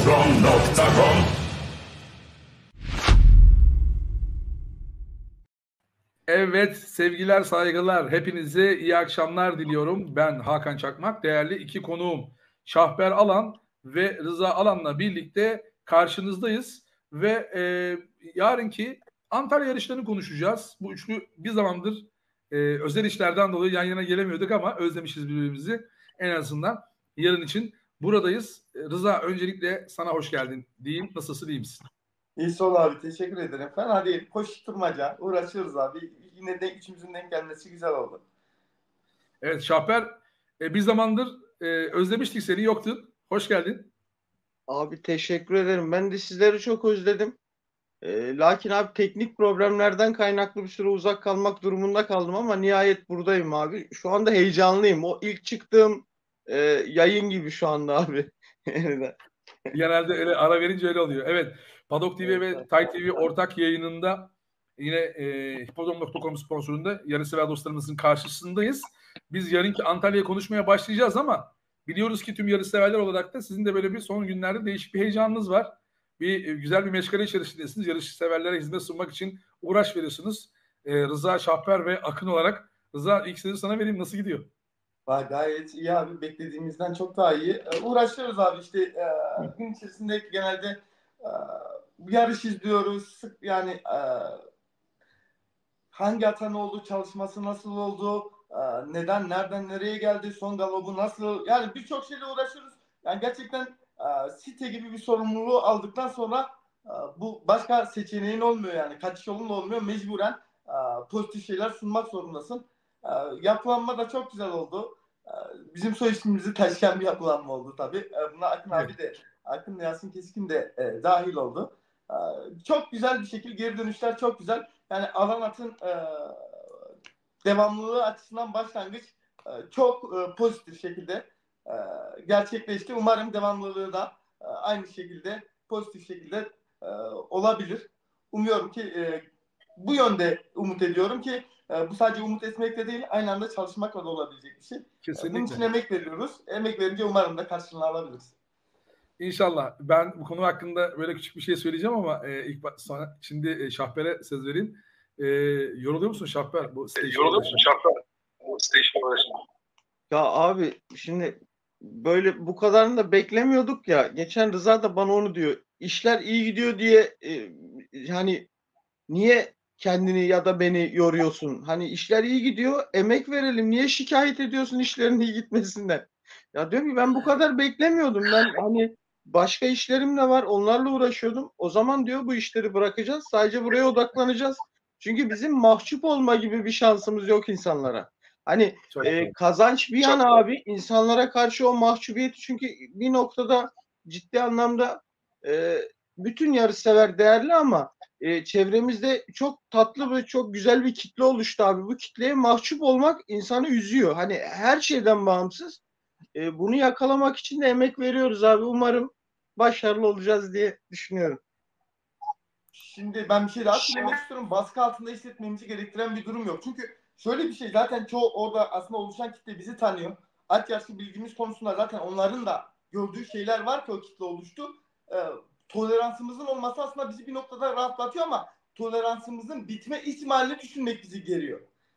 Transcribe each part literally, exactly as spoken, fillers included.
patron nokta com. Evet, sevgiler, saygılar. Hepinize iyi akşamlar diliyorum. Ben Hakan Çakmak. Değerli iki konuğum Şahber Alan ve Rıza Alan'la birlikte karşınızdayız. Ve e, yarınki Antalya yarışlarını konuşacağız. Bu üçlü bir zamandır e, özel işlerden dolayı yan yana gelemiyorduk ama özlemişiz birbirimizi. En azından yarın için buradayız. Rıza, öncelikle sana hoş geldin diyeyim. Nasılsın, iyi misin? İyi ol abi, teşekkür ederim. Fena değil, koşturmaca, uğraşıyoruz abi. Yine de üçümüzün denk gelmesi güzel oldu. Evet Şahber, e, bir zamandır e, özlemiştik, seni yoktun. Hoş geldin. Abi teşekkür ederim. Ben de sizleri çok özledim. E, lakin abi teknik problemlerden kaynaklı bir süre uzak kalmak durumunda kaldım ama nihayet buradayım abi. Şu anda heyecanlıyım. O ilk çıktığım e, yayın gibi şu anda abi. Genelde öyle ara verince öyle oluyor. Evet, Paddock T V Evet, ve evet. Tay T V ortak yayınında yine e, Hipodrom nokta com sponsorunda yarışsever dostlarımızın karşısındayız. Biz yarınki Antalya'ya konuşmaya başlayacağız ama biliyoruz ki tüm yarışseverler olarak da sizin de böyle bir son günlerde değişik bir heyecanınız var. Bir e, güzel bir meşgale içerisindesiniz. Yarışseverlere hizmet sunmak için uğraş veriyorsunuz. E, Rıza, Şahper ve Akın olarak. Rıza, ilk sözü sana vereyim. Nasıl gidiyor? Vay, gayet iyi abi, beklediğimizden çok daha iyi. Ee, uğraşıyoruz abi işte e, gün içerisinde genelde e, yarış izliyoruz. Sık yani e, hangi ata ne oldu, çalışması nasıl oldu, e, neden, nereden, nereye geldi, son galobu nasıl, yani birçok şeyle uğraşıyoruz. Yani gerçekten e, site gibi bir sorumluluğu aldıktan sonra e, bu başka seçeneğin olmuyor yani. Kaçış yolun da olmuyor. Mecburen e, pozitif şeyler sunmak zorundasın. E, yapılanma da çok güzel oldu. E, bizim soy ismimizi taşıyan bir yapılanma oldu tabii. E, buna Akın Evet. abi de, Akın Yasin Keskin de e, dahil oldu. E, çok güzel bir şekilde geri dönüşler çok güzel. Yani Alan At'ın e, devamlılığı açısından başlangıç e, çok e, pozitif şekilde e, gerçekleşti. Umarım devamlılığı da e, aynı şekilde pozitif şekilde e, olabilir. Umuyorum ki e, bu yönde umut ediyorum ki e, bu sadece umut etmekle değil, aynı anda çalışmakla da olabilecek bir şey. Kesinlikle. Bunun için emek veriyoruz. Emek verince umarım da karşılığını alabiliriz. İnşallah. Ben bu konu hakkında böyle küçük bir şey söyleyeceğim ama e, ilk sonra şimdi e, Şahper'e söz vereyim. E, yoruluyor musun Şahper bu station? Yoruluyor musun Şahper bu station uğraşında? Ya abi şimdi böyle bu kadarını da beklemiyorduk ya. Geçen Rıza da bana onu diyor. İşler iyi gidiyor diye e, hani niye kendini ya da beni yoruyorsun? Hani işler iyi gidiyor, emek verelim. Niye şikayet ediyorsun işlerin iyi gitmesinden? Ya diyorum ki ben bu kadar beklemiyordum. Ben hani başka işlerim de var. Onlarla uğraşıyordum. O zaman diyor bu işleri bırakacağız. Sadece buraya odaklanacağız. Çünkü bizim mahcup olma gibi bir şansımız yok insanlara. Hani Çok e, kazanç bir yana abi, insanlara karşı o mahcubiyeti, çünkü bir noktada ciddi anlamda e, bütün yarışsever değerli ama e, çevremizde çok tatlı ve çok güzel bir kitle oluştu abi. Bu kitleye mahcup olmak insanı üzüyor. Hani her şeyden bağımsız. E, bunu yakalamak için de emek veriyoruz abi. Umarım başarılı olacağız diye düşünüyorum. Şimdi ben bir şey daha söylemek istiyorum. Baskı altında hissetmemizi gerektiren bir durum yok. Çünkü şöyle bir şey, zaten çoğu orada aslında oluşan kitle bizi tanıyor. At yarışı bilgimiz konusunda zaten onların da gördüğü şeyler var ki o kitle oluştu. Ee, toleransımızın olması aslında bizi bir noktada rahatlatıyor ama toleransımızın bitme ihtimalini düşünmek bizi geriyor.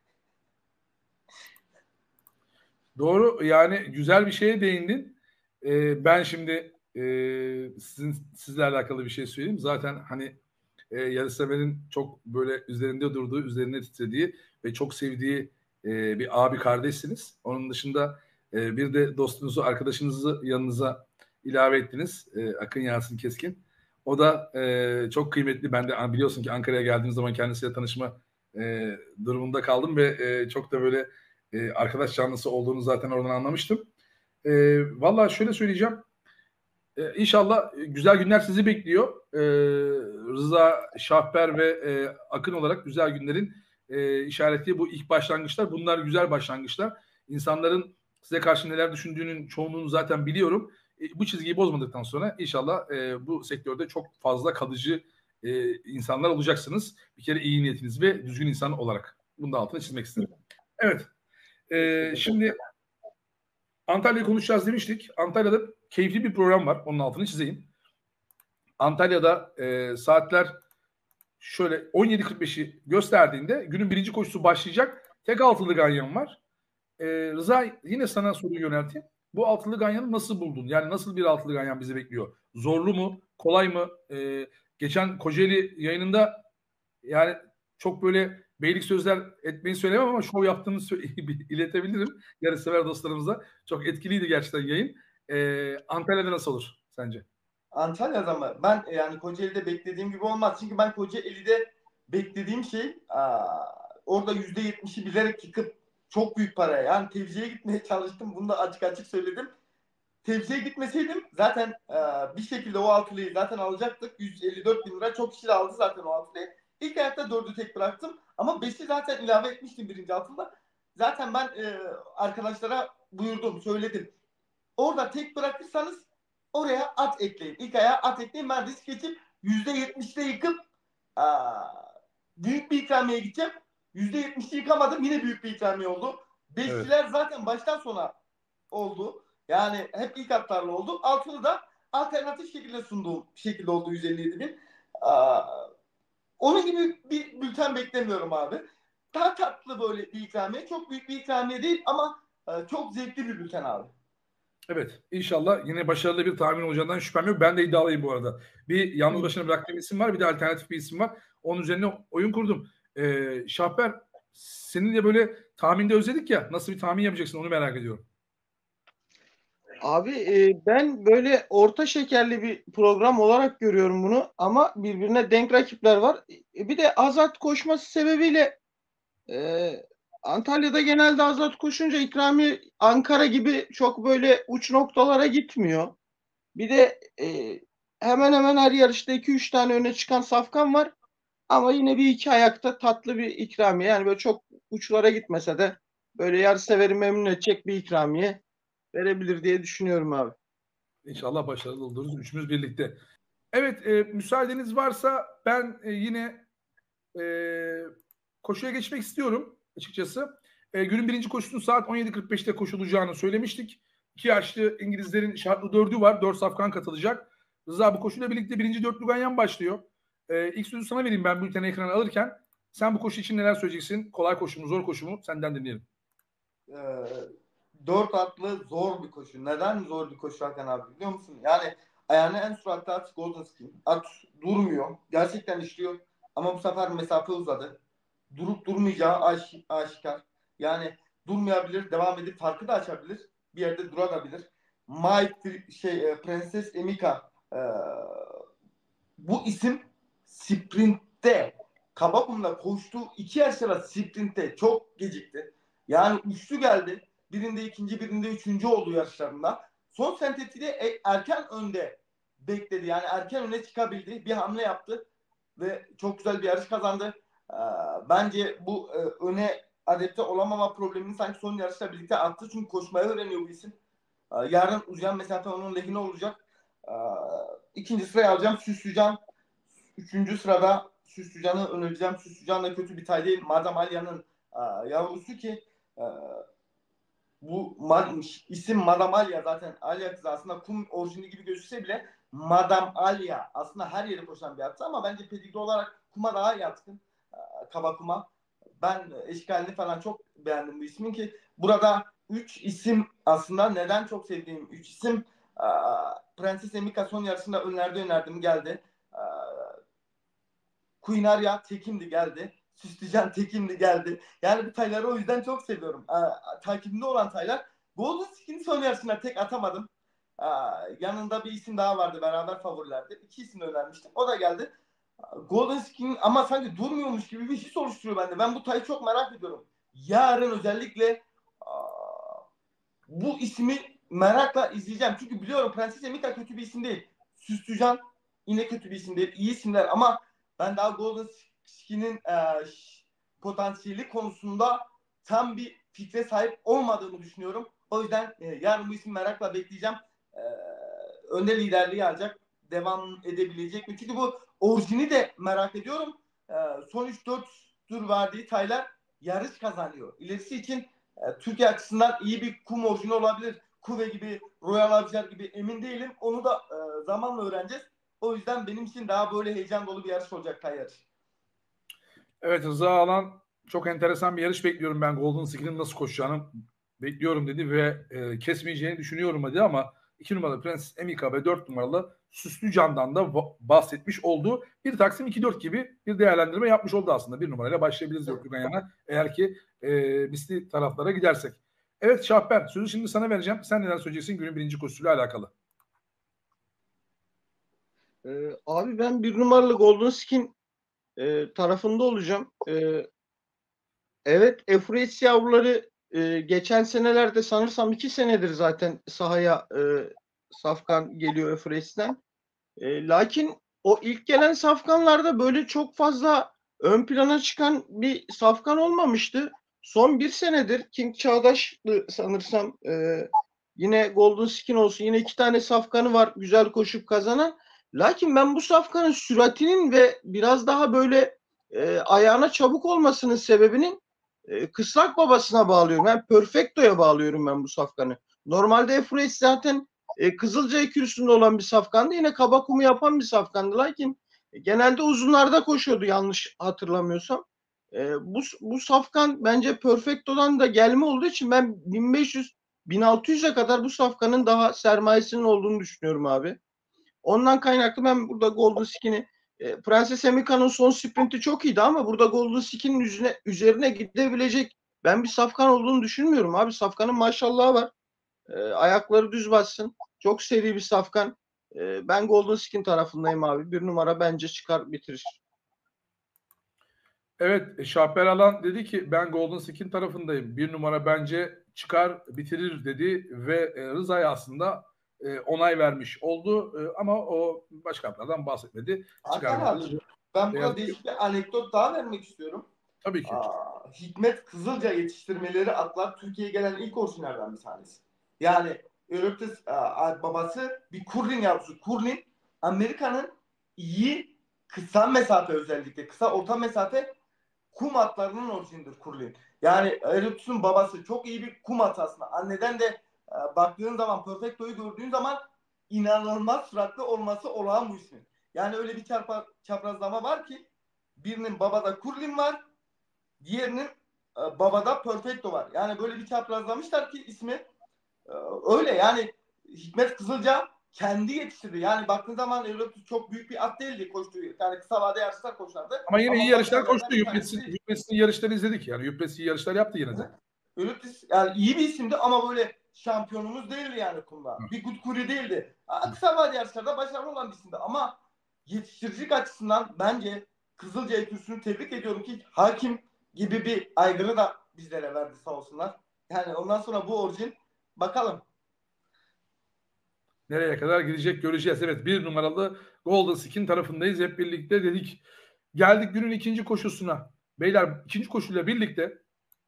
Doğru, yani güzel bir şeye değindin. Ee, ben şimdi e, sizin sizle alakalı bir şey söyleyeyim. Zaten hani e, yarışseverin çok böyle üzerinde durduğu, üzerine titrediği ve çok sevdiği e, bir abi kardeşsiniz. Onun dışında e, bir de dostunuzu, arkadaşınızı yanınıza ilave ettiniz. E, Akın Yasin Keskin. O da e, çok kıymetli. Ben de biliyorsun ki Ankara'ya geldiğim zaman kendisiyle tanışma e, durumunda kaldım ve e, çok da böyle e, arkadaş canlısı olduğunu zaten oradan anlamıştım. E, Valla şöyle söyleyeceğim. E, İnşallah güzel günler sizi bekliyor. E, Rıza, Şahper ve e, Akın olarak güzel günlerin e, işaretli bu ilk başlangıçlar. Bunlar güzel başlangıçlar. İnsanların size karşı neler düşündüğünün çoğunluğunu zaten biliyorum. E, bu çizgiyi bozmadıktan sonra inşallah e, bu sektörde çok fazla kalıcı e, insanlar olacaksınız. Bir kere iyi niyetiniz ve düzgün insan olarak. Bunu da altına çizmek isterim. Evet. E, şimdi Antalya'yı konuşacağız demiştik. Antalya'da keyifli bir program var. Onun altını çizeyim. Antalya'da e, saatler şöyle on yedi kırk beşi gösterdiğinde günün birinci koşusu başlayacak. Tek altılı ganyan var. E, Rıza, yine sana soruyu yönelteyim. Bu altılı ganyanı nasıl buldun? Yani nasıl bir altılı ganyan bizi bekliyor? Zorlu mu? Kolay mı? E, geçen Kocaeli yayınında yani çok böyle beylik sözler etmeyi söylemem ama şov yaptığını sö- iletebilirim. Yarışsever dostlarımıza. Çok etkiliydi gerçekten yayın. E, Antalya'da nasıl olur sence? Antalya'da mı? Ben e, yani Kocaeli'de beklediğim gibi olmaz. Çünkü ben Kocaeli'de beklediğim şey aa, orada yüzde yetmişi bilerek yıkıp çok büyük paraya. Yani tevziye gitmeye çalıştım. Bunu da açık açık söyledim. Tevziye gitmeseydim zaten e, bir şekilde o altılıyı zaten alacaktık. yüz elli dört bin lira çok kişi de aldı zaten o altılıyı. İlk ayakta dördü tek bıraktım. Ama beşi zaten ilave etmiştim birinci altında. Zaten ben e, arkadaşlara buyurdum, söyledim. Orada tek bırakırsanız oraya at ekleyin. İlk ayağa at ekleyin. Ben risk geçip yüzde yetmişte yıkıp aa, büyük bir ikramiye gideceğim. yüzde yetmişte yıkamadım. Yine büyük bir ikramiye oldu. Beşçiler evet. Zaten baştan sona oldu. Yani hep ilk atlarla oldu. Altılı da alternatif şekilde sunduğum şekilde oldu yüz elli yedi bin. Aa, onun gibi bir bülten beklemiyorum abi. Daha tatlı böyle bir ikramiye. Çok büyük bir ikramiye değil ama e, çok zevkli bir bülten abi. Evet, inşallah yine başarılı bir tahmin olacağından şüphem yok. Ben de iddialıyım bu arada. Bir yalnız başına bıraktığım isim var, bir de alternatif bir isim var. Onun üzerine oyun kurdum. Ee, Şahber, seninle böyle tahminde özledik ya. Nasıl bir tahmin yapacaksın onu merak ediyorum. Abi e, ben böyle orta şekerli bir program olarak görüyorum bunu ama birbirine denk rakipler var. E, bir de Azat koşması sebebiyle e, Antalya'da genelde Azat koşunca ikramiye Ankara gibi çok böyle uç noktalara gitmiyor. Bir de e, hemen hemen her yarışta iki üç tane öne çıkan safkan var. Ama yine bir iki ayakta tatlı bir ikramiye. Yani böyle çok uçlara gitmese de böyle yarışseveri memnun edecek bir ikramiye verebilir diye düşünüyorum abi. İnşallah başarılı oluruz. Üçümüz birlikte. Evet, e, müsaadeniz varsa ben e, yine e, koşuya geçmek istiyorum açıkçası. E, günün birinci koşusunun saat on yedi kırk beşte koşulacağını söylemiştik. İki yaşlı İngilizlerin şartlı dördü var. Dört safkan katılacak. Rıza, bu koşuyla birlikte birinci dörtlü ganyan başlıyor. E, ilk sözü sana vereyim ben bülteni ekrana alırken. Sen bu koşu için neler söyleyeceksin? Kolay koşu mu, zor koşu mu? Senden dinleyelim. Ee, dört atlı zor bir koşu. Neden zor bir koşu Hakan abi biliyor musun? Yani ayağını en süratli at Golden Skin. At durmuyor. Gerçekten işliyor. Ama bu sefer mesafe uzadı. Durup durmayacağı aş aşikar. Yani durmayabilir, devam edip farkı da açabilir. Bir yerde durabilir. Mike şey e, Prenses Emika e, bu isim sprintte Kabakum'la koştuğu iki yarışta sprintte çok gecikti. Yani üçlü geldi. Birinde ikinci, birinde üçüncü oldu yarışlarında. Son sentetide erken önde bekledi. Yani erken öne çıkabildi. Bir hamle yaptı ve çok güzel bir yarış kazandı. Ee, bence bu e, öne adapte olamama problemini sanki son yarışla birlikte attı. Çünkü koşmayı öğreniyor bu isim. Ee, yarın uzayan mesafe onun lehine olacak. Ee, ikinci sıraya alacağım Süslücan. Üçüncü sırada Süslücan'ı önereceğim. Süslücan da kötü bir tay değil. Madam Alya'nın e, yavrusu ki e, bu isim Madam Alya zaten Alya kızı aslında kum orijini gibi gözükse bile Madam Alya aslında her yere koşan bir atı ama bence pedigre olarak kuma daha yatkın. E, kaba kuma. Ben eşkalini falan çok beğendim bu ismin ki burada üç isim aslında neden çok sevdiğim üç isim e, Prenses Emika son yarışında önlerde önerdim geldi. E, Queen Arya tekimdi geldi. Süslücan tekimdi geldi. Yani bu tayları o yüzden çok seviyorum. Ee, takibimde olan taylar. Golden Skin son yarışına tek atamadım. Ee, yanında bir isim daha vardı. Beraber favorilerdi. İki isim önermiştim. O da geldi. Golden Skin ama sanki durmuyormuş gibi bir his oluşturuyor bende. Ben bu tayı çok merak ediyorum. Yarın özellikle aa, bu ismi merakla izleyeceğim. Çünkü biliyorum Prenses Emika kötü bir isim değil. Süslücan yine kötü bir isim değil. İyi isimler ama ben daha Golden Skin'in e, potansiyeli konusunda tam bir fikre sahip olmadığımı düşünüyorum. O yüzden e, yarın bu ismi merakla bekleyeceğim. E, önde liderliği alacak. Devam edebilecek mi? Çünkü bu orijini de merak ediyorum. E, son üç dört tur verdiği taylar yarış kazanıyor. İlerisi için e, Türkiye açısından iyi bir kum orijini olabilir. Kuve gibi, Royal Avcılar gibi emin değilim. Onu da e, zamanla öğreneceğiz. O yüzden benim için daha böyle heyecan dolu bir yarış olacak kaya yarışı. Evet, Rıza Alan çok enteresan bir yarış bekliyorum ben. Golden Skin'in nasıl koşacağını bekliyorum dedi ve e, kesmeyeceğini düşünüyorum dedi ama iki numaralı Prenses Emika ve dört numaralı Süslü Can'dan da bahsetmiş oldu. Bir Taksim iki dört gibi bir değerlendirme yapmış oldu aslında. Bir numarayla başlayabiliriz dörtlü yana eğer ki e, misli taraflara gidersek. Evet Şahber, sözü şimdi sana vereceğim. Sen neler söyleyeceksin günün birinci koşusuyla alakalı? Ee, abi ben bir numaralı Golden Skin e, tarafında olacağım. E, evet, Efrates yavruları e, geçen senelerde sanırsam iki senedir zaten sahaya e, safkan geliyor Efrates'ten. E, lakin o ilk gelen safkanlarda böyle çok fazla ön plana çıkan bir safkan olmamıştı. Son bir senedir King Çağdaş'lı sanırsam e, yine Golden Skin olsun yine iki tane safkanı var güzel koşup kazanan. Lakin ben bu safkanın süratinin ve biraz daha böyle e, ayağına çabuk olmasının sebebinin e, kısrak babasına bağlıyorum. Yani Perfecto'ya bağlıyorum ben bu safkanı. Normalde Efrates zaten e, Kızılca ekürüsünde olan bir safkandı. Yine kaba kumu yapan bir safkandı. Lakin e, genelde uzunlarda koşuyordu yanlış hatırlamıyorsam. E, bu, bu safkan bence Perfecto'dan da gelme olduğu için ben bin beş yüz bin altı yüze kadar bu safkanın daha sermayesinin olduğunu düşünüyorum abi. Ondan kaynaklı ben burada Golden Skin'i e, Prenses Emika'nın son sprinti çok iyiydi ama burada Golden Skin'in üzerine, üzerine gidebilecek ben bir safkan olduğunu düşünmüyorum abi. Safkanın maşallahı var. E, ayakları düz bassın. Çok seri bir safkan. E, ben Golden Skin tarafındayım abi. Bir numara bence çıkar bitirir. Evet, Şahber Alan dedi ki ben Golden Skin tarafındayım. Bir numara bence çıkar bitirir dedi ve e, Rıza'ya aslında e, onay vermiş oldu. E, ama o başkanlardan bahsetmedi. Çıkar Hakan abi, bitirir. ben Beyaz burada değişik bir anekdot daha vermek istiyorum. tabii ki. Aa, Hikmet Kızılca yetiştirmeleri atlar Türkiye'ye gelen ilk orijinallerden bir tanesi. Yani Euryptes babası bir Kurlin yavrusu. Kurlin Amerika'nın iyi kısa mesafe, özellikle kısa orta mesafe kum atlarının orijinidir Kurlin. Yani Euryptes'in babası çok iyi bir kum atı aslında. Anneden de e, baktığın zaman, Perfecto'yu gördüğün zaman inanılmaz süratli olması olağan bu ismin. Yani öyle bir çarpa, çaprazlama var ki birinin babada Kurlin var, diğerinin e, babada Perfecto var. Yani böyle bir çaprazlamışlar ki ismi e, öyle. Yani Hikmet Kızılca kendi yetiştirdi. Yani baktığın zaman Euryptes çok büyük bir at değildi koştuğu. Yani kısa vade yarışlar koşardı. Ama yine Ama iyi yarışlar başarılarından koştu. bir Yüpresi'nin tanesi Yüpresi'nin yarışları izledik yani. Yüpresi iyi yarışlar yaptı yine de. Euryptes yani iyi bir isimdi ama böyle şampiyonumuz değildi yani kumda. Bir Gutkuri değildi. Aa, kısa vade yarışlarda başarılı olan bir isimdi ama yetiştiricilik açısından bence Kızılca ekürüsünü tebrik ediyorum ki hakim gibi bir aygırı da bizlere verdi sağ olsunlar. Yani ondan sonra bu orijin bakalım. Nereye kadar gidecek göreceğiz. Evet, bir numaralı Golden Skin tarafındayız hep birlikte dedik. Geldik günün ikinci koşusuna. Beyler ikinci koşuyla birlikte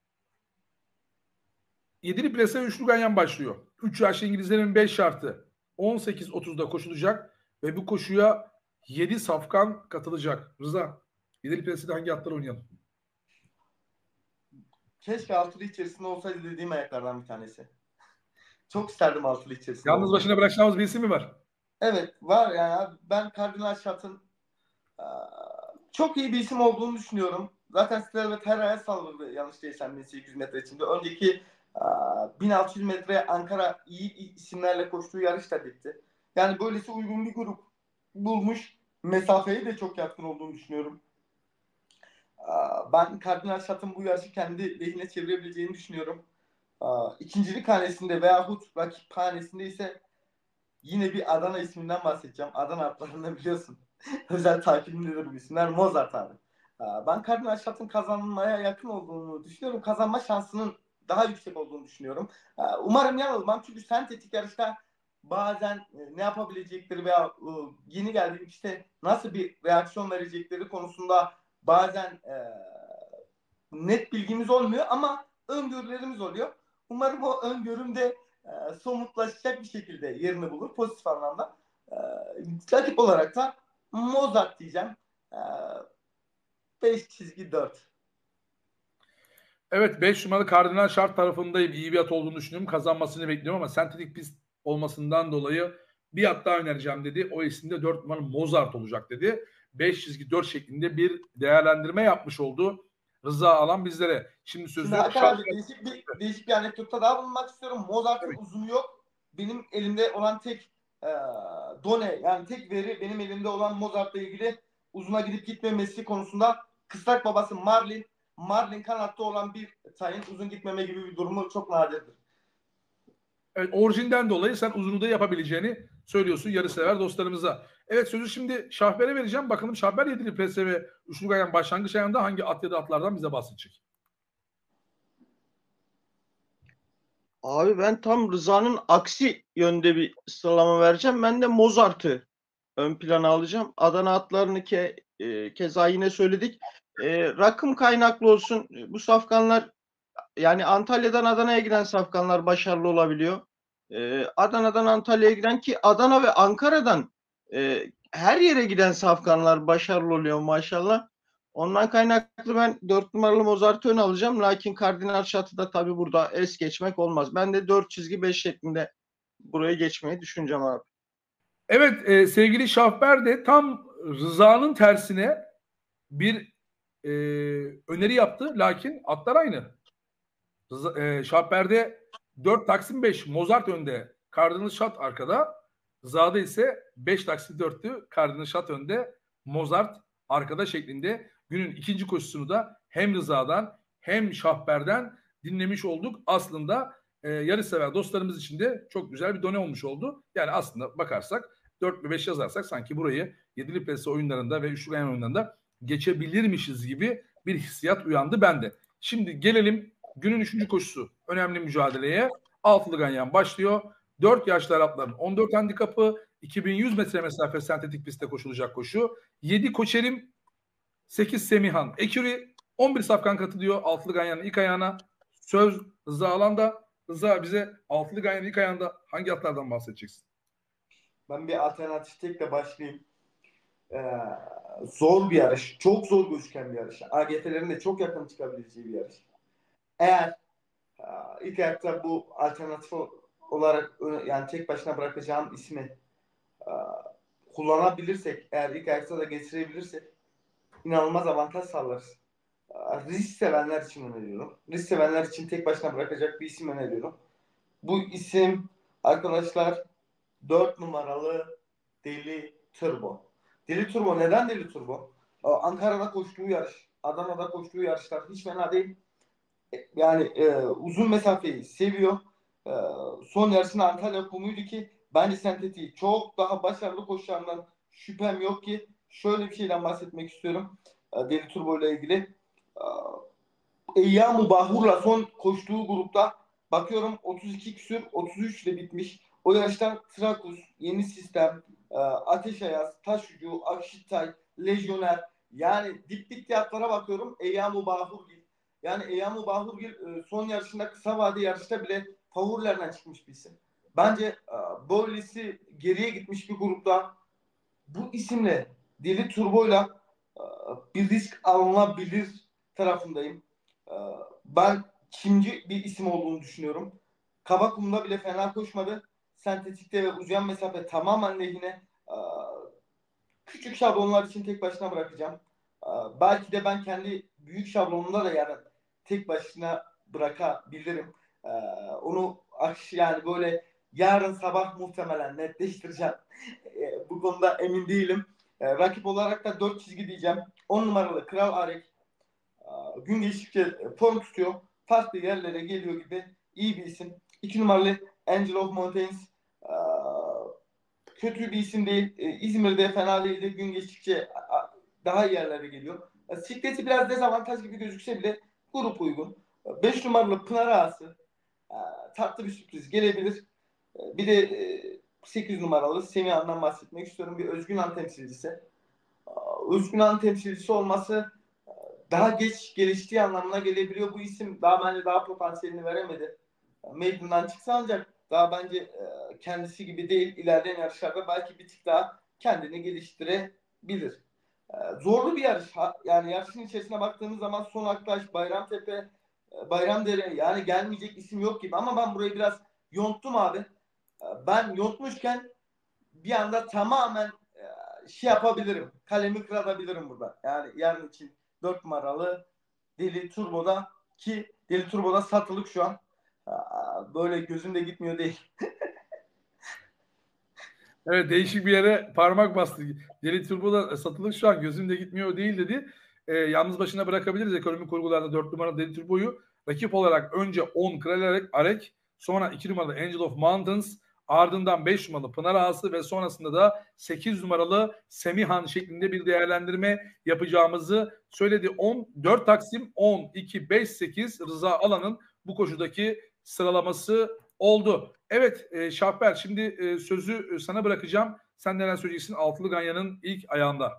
yedili plase üçlü ganyan başlıyor. üç yaşlı İngilizlerin beş şartı on sekiz otuzda koşulacak ve bu koşuya yedi safkan katılacak. Rıza, yedili plasede hangi atlar oynayalım? Keşke altılı içerisinde olsaydı dediğim ayaklardan bir tanesi. Çok isterdim altılı içerisinde Yalnız olmayı. başına bırakacağımız bir isim mi var? Evet var yani. Ben Kardinal Şat'ın çok iyi bir isim olduğunu düşünüyorum. Zaten Stelvet her aya saldırdı yanlış değilsem bin sekiz yüz metre içinde. Önceki bin altı yüz metre Ankara iyi isimlerle koştuğu yarış da bitti. Yani böylesi uygun bir grup bulmuş. Mesafeyi de çok yatkın olduğunu düşünüyorum. Ben Kardinal Şat'ın bu yarışı kendi lehine çevirebileceğini düşünüyorum. İkincilik hanesinde veyahut rakip hanesinde ise yine bir Adana isminden bahsedeceğim. Adana atlarında biliyorsun. Özel takibimdedir bu isimler. Mozart abi. Ben Kardinal Şat'ın kazanmaya yakın olduğunu düşünüyorum. Kazanma şansının daha yüksek olduğunu düşünüyorum. Umarım yanılmam. Çünkü sentetik yarışta bazen ne yapabilecekleri veya yeni geldiği işte nasıl bir reaksiyon verecekleri konusunda bazen net bilgimiz olmuyor ama öngörülerimiz oluyor. Umarım o öngörüm de e, somutlaşacak bir şekilde yerini bulur pozitif anlamda. E, rakip olarak da Mozart diyeceğim. E, beş çizgi dört. Evet, beş numaralı Kardinal Şart tarafındayım. İyi bir at olduğunu düşünüyorum. Kazanmasını bekliyorum ama sentetik pist olmasından dolayı Bir at daha önereceğim dedi. O isimde dört numara Mozart olacak dedi. beş çizgi dört şeklinde bir değerlendirme yapmış oldu Rıza Alan bizlere. Şimdi sözü Şimdi Hakan şarkı... abi değişik bir, değişik bir anekdotta daha bulunmak istiyorum. Mozart'ın uzunu yok. Benim elimde olan tek e, done yani tek veri benim elimde olan Mozart'la ilgili uzuna gidip gitmemesi konusunda kısrak babası Marlin Marlin kanatta olan bir tayın uzun gitmeme gibi bir durumu çok nadirdir. Evet, orijinden dolayı sen uzunu da yapabileceğini söylüyorsun yarışsever dostlarımıza. Evet, sözü şimdi Şahber'e vereceğim. Bakalım Şahber yedili prese ve üçlü gayan başlangıç ayağında hangi at ya da atlardan bize bahsedecek? Abi ben tam Rıza'nın aksi yönde bir sıralama vereceğim. Ben de Mozart'ı ön plana alacağım. Adana atlarını ke, e, keza yine söyledik. E, rakım kaynaklı olsun. Bu safkanlar yani Antalya'dan Adana'ya giden safkanlar başarılı olabiliyor. E, Adana'dan Antalya'ya giden ki Adana ve Ankara'dan e, her yere giden safkanlar başarılı oluyor maşallah. Ondan kaynaklı ben dört numaralı Mozart'ı ön alacağım. Lakin Kardinal Şatı'da tabii burada es geçmek olmaz. Ben de dört çizgi beş şeklinde buraya geçmeyi düşüneceğim abi. Evet, e, sevgili Şahber de tam Rıza'nın tersine bir e, öneri yaptı. Lakin atlar aynı. Rıza, e, Şahber'de dört Taksim beş Mozart önde. Kardinal Şat arkada. Rıza'da ise beş Taksim dörtlü Kardinal Şat önde. Mozart arkada şeklinde günün ikinci koşusunu da hem Rıza'dan hem Şahber'den dinlemiş olduk. Aslında e, yarışsever dostlarımız için de çok güzel bir done olmuş oldu. Yani aslında bakarsak dört ve beş yazarsak sanki burayı yedili plase oyunlarında ve üçlü gayen oyunlarında geçebilirmişiz gibi bir hissiyat uyandı bende. Şimdi gelelim günün üçüncü koşusu. Önemli mücadeleye. Altılı ganyan başlıyor. dört yaşlı Arapların on dört handikapı, iki bin yüz metre mesafe sentetik pistte koşulacak koşu. yedi Koçerim, sekiz Semihan Eküri, on bir Safkan katılıyor Altılı ganyanın ilk ayağına. Söz Rıza Alan'da. Rıza, bize Altılı ganyanın ilk ayağında hangi atlardan bahsedeceksin? Ben bir alternatif tekle başlayayım. Ee, zor bir yarış. Çok zor gözüken bir yarış. A G T'lerin de çok yakın çıkabileceği bir yarış. Eğer e, ilk ayakta bu alternatif olarak yani tek başına bırakacağım ismi e, kullanabilirsek, eğer ilk ayakta da getirebilirsek inanılmaz avantaj sağlarız. E, risk sevenler için öneriyorum. Risk sevenler için tek başına bırakacak bir isim öneriyorum. Bu isim arkadaşlar dört numaralı Deli Turbo. Deli Turbo neden Deli Turbo? Ankara'da koştuğu yarış, Adana'da koştuğu yarışlar hiç fena değil. Yani e, uzun mesafeyi seviyor. E, son yarışında Antalya kumuydu ki bence sentetiği çok daha başarılı koşacağından şüphem yok ki. Şöyle bir şeyden bahsetmek istiyorum. E, Deli Turbo ile ilgili. E, Eyyamu Bahur'la son koştuğu grupta bakıyorum otuz iki küsür otuz üç ile bitmiş. O yarıştan Trakus, Yeni Sistem, e, Ateş Ayaz, Taşucu, Akşitay, Lejyoner, yani dip dip fiyatlara bakıyorum. Eyyamu Bahurgil. Yani Eyyamu Bahurgil e, son yarışında kısa vade yarışta bile favorilerden çıkmış bir isim. Bence e, böylesi geriye gitmiş bir grupta bu isimle Deli Turbo'yla e, bir risk alınabilir tarafındayım. E, ben kimci bir isim olduğunu düşünüyorum. Kabakum'da bile fena koşmadı. Sentetikte ve uzayan mesafe tamamen lehine. E, küçük şablonlar için tek başına bırakacağım. E, belki de ben kendi büyük şablonumda da yarın tek başına bırakabilirim. E, onu yani böyle yarın sabah muhtemelen netleştireceğim. E, bu konuda emin değilim. E, rakip olarak da dört çizgi diyeceğim. on numaralı Kral Arek e, gün geçtikçe form tutuyor. Farklı yerlere geliyor gibi iyi bir isim. iki numaralı Angel of Mountains e, kötü bir isim değil. E, İzmir'de fena değildi. Gün geçtikçe a, daha iyi yerlere geliyor. E, sikleti biraz dezavantaj gibi gözükse bile grup uygun. beş numaralı Pınar Ağası e, tatlı bir sürpriz gelebilir. E, bir de e, sekiz numaralı Semihan'dan bahsetmek istiyorum. Bir Özgünan temsilcisi. Özgünan temsilcisi olması daha geç geliştiği anlamına gelebiliyor. Bu isim daha bence daha potansiyelini veremedi. Meydandan çıksa ancak daha bence kendisi gibi değil. İlerleyen yarışlarda belki bir tık daha kendini geliştirebilir. Zorlu bir yarış. Yani yarışın içerisine baktığımız zaman Son Aktaş, Bayramtepe, Bayramdere yani gelmeyecek isim yok gibi. Ama ben burayı biraz yonttum abi. Ben yontmuşken bir anda tamamen e, şey yapabilirim. Kalemi kırabilirim burada. Yani yarın için dört numaralı Deli Turbo'da, ki Deli Turbo'da satılık şu an. Aa, böyle gözümde gitmiyor değil. Evet, değişik bir yere parmak bastı. Deli Turbo'da satılık şu an gözümde gitmiyor değil dedi. Ee, yalnız başına bırakabiliriz ekonomik kurgularda dört numara Deli Turbo'yu. Rakip olarak önce on Kral Arek, Arek, sonra iki numaralı Angel of Mountains, ardından beş numaralı Pınar Ağası ve sonrasında da sekiz numaralı Semihan şeklinde bir değerlendirme yapacağımızı söyledi. on dört Taksim on iki beş sekiz Rıza Alan'ın bu koşudaki sıralaması oldu. Evet e, Şahber, şimdi e, sözü sana bırakacağım. Sen neler söyleyeceksin Altılı Ganyan'ın ilk ayağında?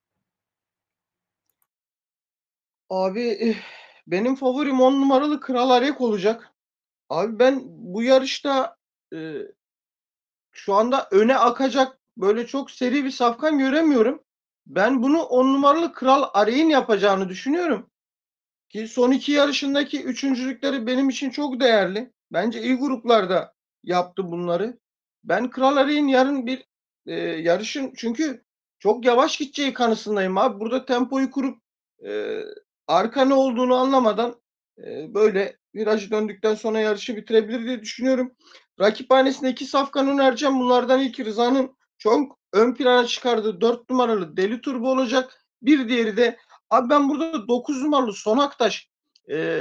Abi benim favorim on numaralı Kral Arek olacak. Abi ben bu yarışta e, şu anda öne akacak böyle çok seri bir safkan göremiyorum. Ben bunu on numaralı Kral Arek'in yapacağını düşünüyorum. Ki son iki yarışındaki üçüncülükleri benim için çok değerli. Bence iyi gruplarda yaptı bunları. Ben Kral Arek'in yarın bir e, yarışın, çünkü çok yavaş gideceği kanısındayım abi. Burada tempoyu kurup e, arka ne olduğunu anlamadan e, böyle virajı döndükten sonra yarışı bitirebilir diye düşünüyorum. Rakiphanesinde iki safkan önereceğim. Bunlardan ilki Rıza'nın çok ön plana çıkardığı dört numaralı Deli Turbo olacak. Bir diğeri de abi ben burada dokuz numaralı Sonaktaş, e,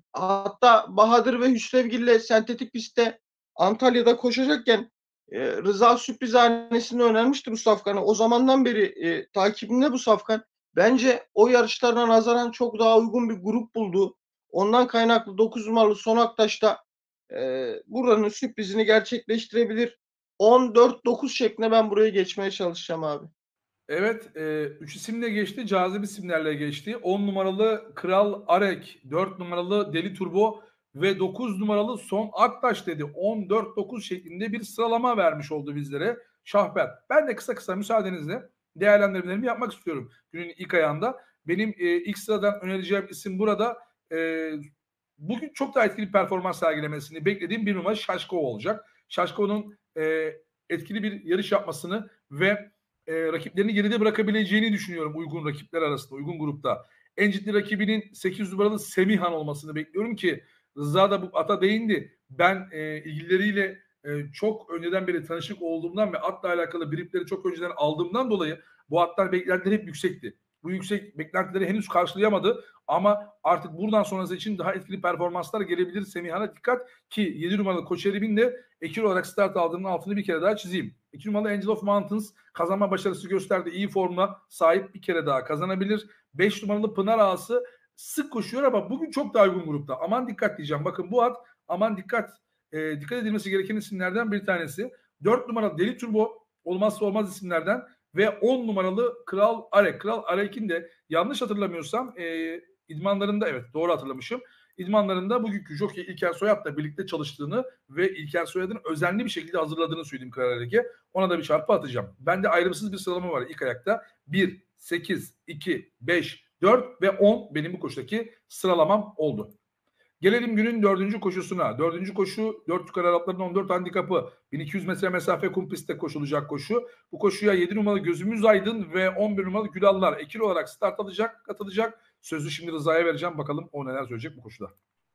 hatta Bahadır ve Hüsrevgil'le sentetik pistte Antalya'da koşacakken e, Rıza Sürprizhanesi'ni önermiştir bu safkanı. O zamandan beri e, takibimde bu safkan. Bence o yarışlarına nazaran çok daha uygun bir grup buldu. Ondan kaynaklı dokuz numaralı Sonaktaş'ta e, buranın sürprizini gerçekleştirebilir. on dört dokuz şeklinde ben buraya geçmeye çalışacağım abi. Evet, e, üç isimle geçti, cazip isimlerle geçti. on numaralı Kral Arek, dört numaralı Deli Turbo ve dokuz numaralı Son Aktaş dedi. on dört dokuz şeklinde bir sıralama vermiş oldu bizlere Şahber. Ben de kısa kısa müsaadenizle değerlendirmelerimi yapmak istiyorum günün ilk ayağında. Benim e, ilk sıradan önereceğim isim burada. E, bugün çok daha etkili performans sergilemesini beklediğim bir numara Şaşkov olacak. Şaşkov'un e, etkili bir yarış yapmasını ve e, rakiplerini geride bırakabileceğini düşünüyorum uygun rakipler arasında, uygun grupta. En ciddi rakibinin sekiz numaralı Semihan olmasını bekliyorum ki Rıza da bu ata değindi. Ben e, ilgilileriyle e, çok önceden beri tanışık olduğumdan ve atla alakalı briefleri çok önceden aldığımdan dolayı bu atlar beklentileri hep yüksekti. Bu yüksek beklentileri henüz karşılayamadı ama artık buradan sonrası için daha etkili performanslar gelebilir. Semihan'a dikkat ki yedi numaralı Koçerib'in de ekil olarak start aldığının altını bir kere daha çizeyim. iki numaralı Angel of Mountains kazanma başarısı gösterdi. İyi formuna sahip, bir kere daha kazanabilir. beş numaralı Pınar Ağası sık koşuyor ama bugün çok daha uygun grupta. Aman dikkat diyeceğim. Bakın bu at aman dikkat. E, dikkat edilmesi gereken isimlerden bir tanesi. dört numaralı Deli Turbo olmazsa olmaz isimlerden ve on numaralı Kral Arek. Kral Arek'in de yanlış hatırlamıyorsam e, idmanlarında, evet doğru hatırlamışım. İdmanlarında bugünkü jockey İlker Soyat'la birlikte çalıştığını ve İlker Soyat'ın özenli bir şekilde hazırladığını söyleyeyim Kral Arek'e. Ona da bir çarpı atacağım. Bende ayrımsız bir sıralama var ilk ayakta. bir, sekiz, iki, beş, dört ve on benim bu koşudaki sıralamam oldu. Gelelim günün dördüncü koşusuna. Dördüncü koşu dört yukarı Arapların on dört handikapı. bin iki yüz metre mesafe kum pistte koşulacak koşu. Bu koşuya yedi numaralı Gözümüz Aydın ve on bir numaralı Gülallar ekil olarak start alacak, katılacak. Sözü şimdi Rıza'ya vereceğim. Bakalım o neler söyleyecek bu koşuda.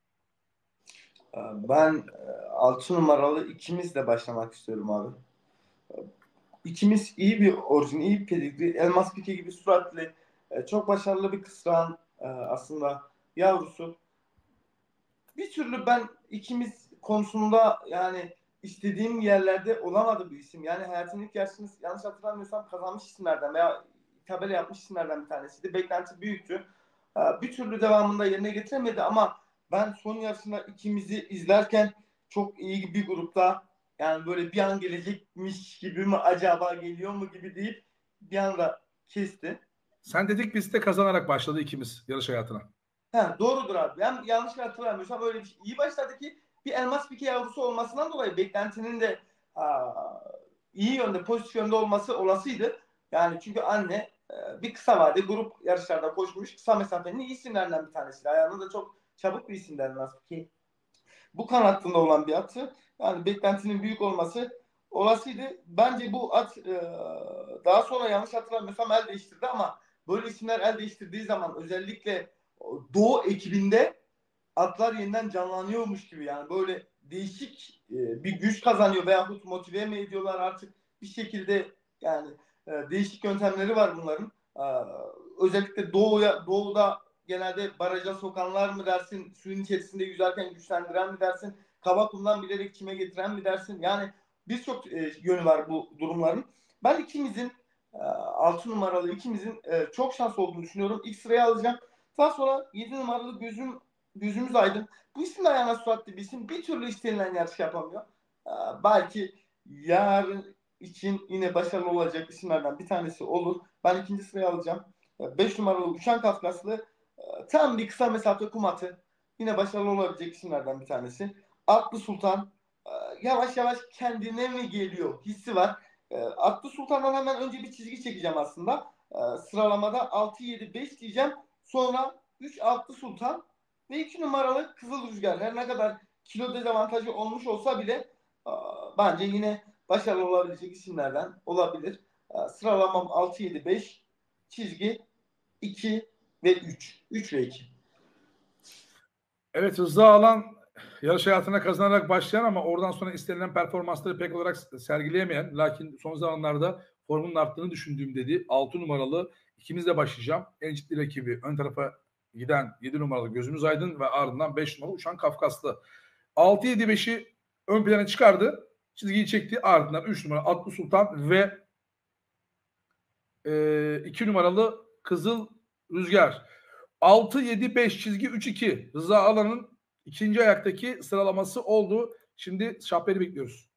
Ben altı numaralı ikimizle başlamak istiyorum abi. İkimiz iyi bir orijin, iyi bir pedigri. Elmas Pike gibi suratlı, çok başarılı bir kısrağın aslında yavrusu. Bir türlü ben ikimiz konusunda yani istediğim yerlerde olamadı bu isim. Yani hayatının ilk yarışını yanlış hatırlamıyorsam kazanmış isimlerden veya tabela yapmış isimlerden bir tanesiydi. Beklenti büyüktü. Bir türlü devamında yerine getiremedi ama ben son yarışında ikimizi izlerken çok iyi bir grupta, yani böyle bir an gelecekmiş gibi mi acaba, geliyor mu gibi deyip bir anda kesti. Sen dedik pistte kazanarak başladı ikimiz yarış hayatına. He, doğrudur abi. Ben yanlış hatırlamıyorsam öyle bir şey. İyi başladı ki bir elmas pike yavrusu olmasından dolayı beklentinin de aa, iyi yönde, pozitif yönde olması olasıydı. Yani çünkü anne e, bir kısa vade grup yarışlarda koşmuş, kısa mesafenin iyi isimlerinden bir tanesi. Ayağında da çok çabuk bir isimden elmas pike. Bu kan hattında olan bir atı. Yani beklentinin büyük olması olasıydı. Bence bu at e, daha sonra yanlış hatırlamıyorsam el değiştirdi ama böyle isimler el değiştirdiği zaman özellikle Doğu ekibinde atlar yeniden canlanıyormuş gibi, yani böyle değişik e, bir güç kazanıyor veyahut motive mi ediyorlar artık bir şekilde, yani e, değişik yöntemleri var bunların. E, özellikle doğuya, doğuda genelde baraja sokanlar mı dersin, suyun içerisinde yüzerken güçlendiren mi dersin, kaba kumdan bilerek çime getiren mi dersin? Yani birçok e, yönü var bu durumların. Ben ikimizin e, altı numaralı ikimizin e, çok şans olduğunu düşünüyorum. İlk sıraya alacağım. Daha sonra yedi numaralı gözüm gözümüz aydın. Bu isim de ayağına su attı bir isim. Bir türlü istenilen yarış yapamıyor. Ee, belki yarın için yine başarılı olacak isimlerden bir tanesi olur. Ben ikinci sıraya alacağım. beş numaralı Uçan Kafkaslı. Ee, tam bir kısa mesafe kum atı. Yine başarılı olabilecek isimlerden bir tanesi. Atlı Sultan. Ee, yavaş yavaş kendine mi geliyor hissi var. Ee, Atlı Sultan'dan hemen önce bir çizgi çekeceğim aslında. Ee, sıralamada altı yedi beş diyeceğim. Sonra üç Atlı Sultan ve iki numaralı Kızıl Rüzgar. Her ne kadar kilo dezavantajı olmuş olsa bile aa, bence yine başarılı olabilecek isimlerden olabilir. Aa, sıralamam altı yedi beş, çizgi iki ve üç. üç ve iki. Evet, hızlı alan yarış hayatına kazanarak başlayan ama oradan sonra istenilen performansları pek olarak sergileyemeyen, lakin son zamanlarda formunun arttığını düşündüğüm dedi. altı numaralı ikimizle başlayacağım. En ciddi rakibi ön tarafa giden yedi numaralı Gözümüz Aydın ve ardından beş numaralı Uçan Kafkaslı. altı yedi beşi ön plana çıkardı. Çizgiyi çekti. Ardından üç numaralı Atlı Sultan ve e, iki numaralı Kızıl Rüzgar. altı yedi beş çizgi üç iki Rıza Alan'ın ikinci ayaktaki sıralaması oldu. Şimdi Şahper'i bekliyoruz.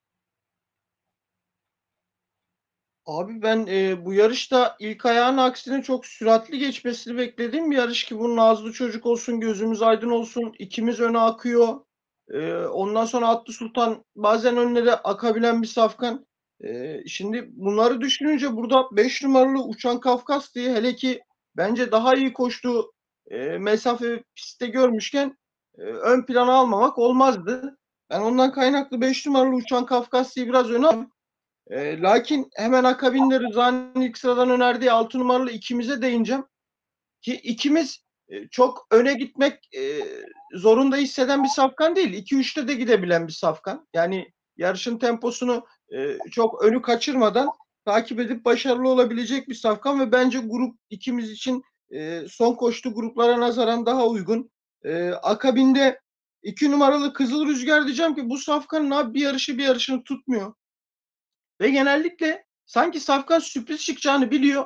Abi ben e, bu yarışta ilk ayağın aksine çok süratli geçmesini beklediğim bir yarış ki bu Nazlı Çocuk olsun, Gözümüz Aydın olsun, ikimiz öne akıyor. E, ondan sonra Atlı Sultan bazen önlere akabilen bir safkan. E, şimdi bunları düşününce burada beş numaralı Uçan Kafkas diye, hele ki bence daha iyi koştuğu e, mesafe pistte görmüşken e, ön plana almamak olmazdı. Ben ondan kaynaklı beş numaralı Uçan Kafkas diye biraz öne aldım. E, lakin hemen akabinde Rıza'nın ilk sıradan önerdiği altı numaralı ikimize değineceğim. Ki ikimiz e, çok öne gitmek e, zorunda hisseden bir safkan değil. iki üçte de gidebilen bir safkan. Yani yarışın temposunu e, çok önü kaçırmadan takip edip başarılı olabilecek bir safkan ve bence grup ikimiz için e, son koştu gruplara nazaran daha uygun. E, akabinde iki numaralı Kızıl Rüzgar diyeceğim ki bu safkanın abi bir yarışı bir yarışını tutmuyor. Ve genellikle sanki safkan sürpriz çıkacağını biliyor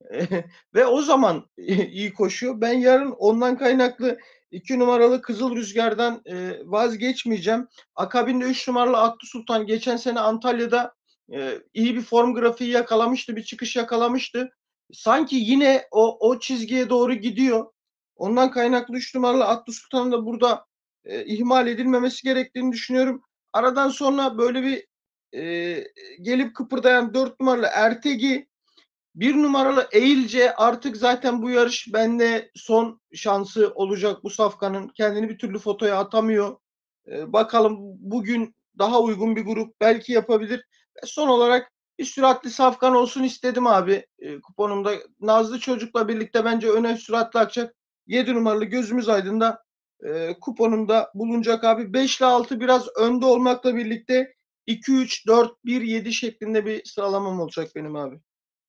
ve o zaman iyi koşuyor. Ben yarın ondan kaynaklı iki numaralı Kızıl Rüzgar'dan e, vazgeçmeyeceğim. Akabinde üç numaralı Atlı Sultan geçen sene Antalya'da e, iyi bir form grafiği yakalamıştı, bir çıkış yakalamıştı. Sanki yine o, o çizgiye doğru gidiyor. Ondan kaynaklı üç numaralı Atlı Sultan'ın da burada e, ihmal edilmemesi gerektiğini düşünüyorum. Aradan sonra böyle bir e, gelip kıpırdayan dört numaralı Ertegi, bir numaralı Eğilce artık zaten bu yarış bende son şansı olacak bu safkanın. Kendini bir türlü fotoya atamıyor. Ee, bakalım bugün daha uygun bir grup belki yapabilir. Ve son olarak bir süratli safkan olsun istedim abi e, kuponumda. Nazlı Çocuk'la birlikte bence öne süratli akacak. yedi numaralı Gözümüz Aydın'da e, kuponumda bulunacak abi. beş ile altı biraz önde olmakla birlikte iki üç dört bir yedi şeklinde bir sıralamam olacak benim abi.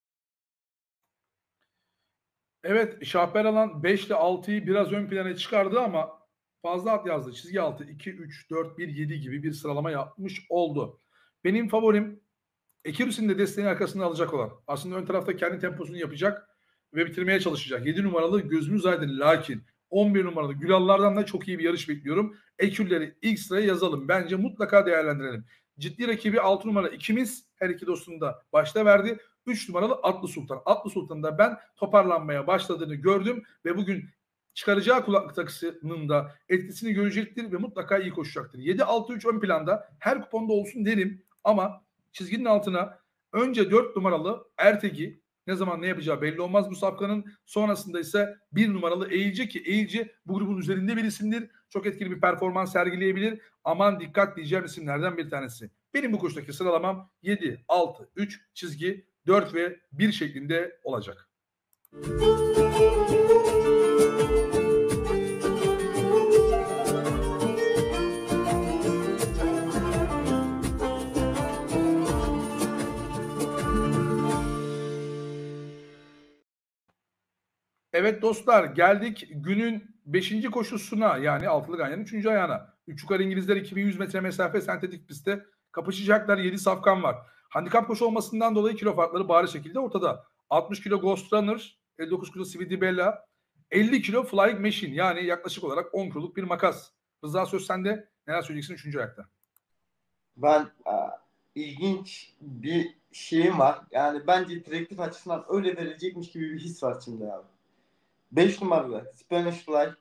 Evet, Şahper Alan beş ile altıyı biraz ön plana çıkardı ama fazla at yazdı. Çizgi altı iki üç dört bir yedi gibi bir sıralama yapmış oldu. Benim favorim Ekirüs'ün de desteğini arkasında alacak olan. Aslında ön tarafta kendi temposunu yapacak ve bitirmeye çalışacak. yedi numaralı Gözümüz Aydın, lakin on bir numaralı Gülallardan da çok iyi bir yarış bekliyorum. Ekürleri ilk sıraya yazalım. Bence mutlaka değerlendirelim. Ciddi rakibi altı numara ikimiz. Her iki dostum da başta verdi. üç numaralı Atlı Sultan. Atlı Sultan'da ben toparlanmaya başladığını gördüm ve bugün çıkaracağı kulaklık takısının da etkisini görecektir ve mutlaka iyi koşacaktır. yedi altı üç ön planda her kuponda olsun derim ama çizginin altına önce dört numaralı Ertegi, ne zaman ne yapacağı belli olmaz bu safkanın. Sonrasında ise bir numaralı Eğilce, ki Eğilce bu grubun üzerinde bir isimdir. Çok etkili bir performans sergileyebilir. Aman dikkat diyeceğim isimlerden bir tanesi. Benim bu koşudaki sıralamam yedi, altı, üç, çizgi, dört ve bir şeklinde olacak. Evet dostlar, geldik günün beşinci koşusuna, yani altılı ganyanın üçüncü ayağına. üç yukarı İngilizler iki bin yüz metre mesafe sentetik pistte kapışacaklar. yedi safkan var. Handikap koşu olmasından dolayı kilo farkları bariz şekilde ortada. altmış kilo Ghost Runner, elli dokuz kilo Sweetie Bella, elli kilo Flying Machine, yani yaklaşık olarak on kiloluk bir makas. Rıza, söz sende. Neler söyleyeceksin üçüncü ayakta? Ben e, ilginç bir şeyim var. Yani bence direktif açısından öyle verilecekmiş gibi bir his var şimdi abi. beş numaralı Spanish Fly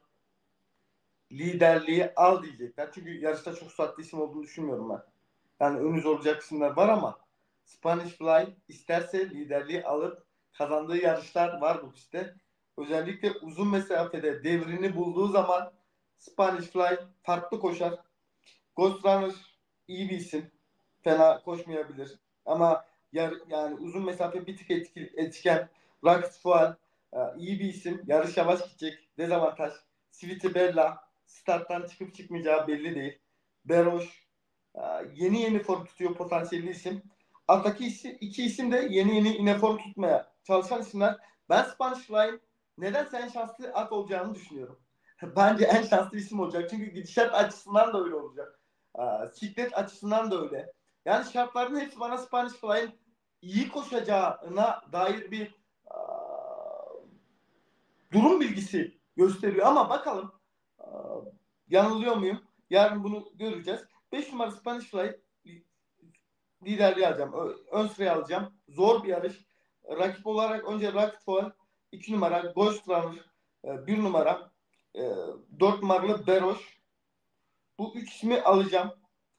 liderliği al diyecekler. Çünkü yarışta çok süratli isim olduğunu düşünmüyorum ben. Yani önünüz olacak isimler var ama Spanish Fly isterse liderliği alıp kazandığı yarışlar var bu pistte. Özellikle uzun mesafede devrini bulduğu zaman Spanish Fly farklı koşar. Ghost Runner iyi bir isim. Fena koşmayabilir. Ama yar, yani uzun mesafe bir tık etki, etken. Rocket Fuel e, iyi bir isim. Yarış yavaş gidecek. Dezavantaj. Sweetie Bella starttan çıkıp çıkmayacağı belli değil. Beroş e, yeni yeni form tutuyor, potansiyelli isim. Alttaki isim, iki isim de yeni yeni yine form tutmaya çalışan isimler. Ben Spanish Fly'in neden en şanslı at olacağını düşünüyorum. Bence en şanslı isim olacak. Çünkü gidişat açısından da öyle olacak. Aa, siklet açısından da öyle. Yani şartların hepsi bana Spanish Fly'in iyi koşacağına dair bir aa, durum bilgisi gösteriyor. Ama bakalım aa, yanılıyor muyum? Yarın bunu göreceğiz. beş numara Spanish Fly liderliği alacağım. Ön sıraya alacağım. Zor bir yarış. Rakip olarak önce Rocket Fuel, iki numara Ghost Runner, bir numara dört numaralı Beroş. Bu üç ismi alacağım.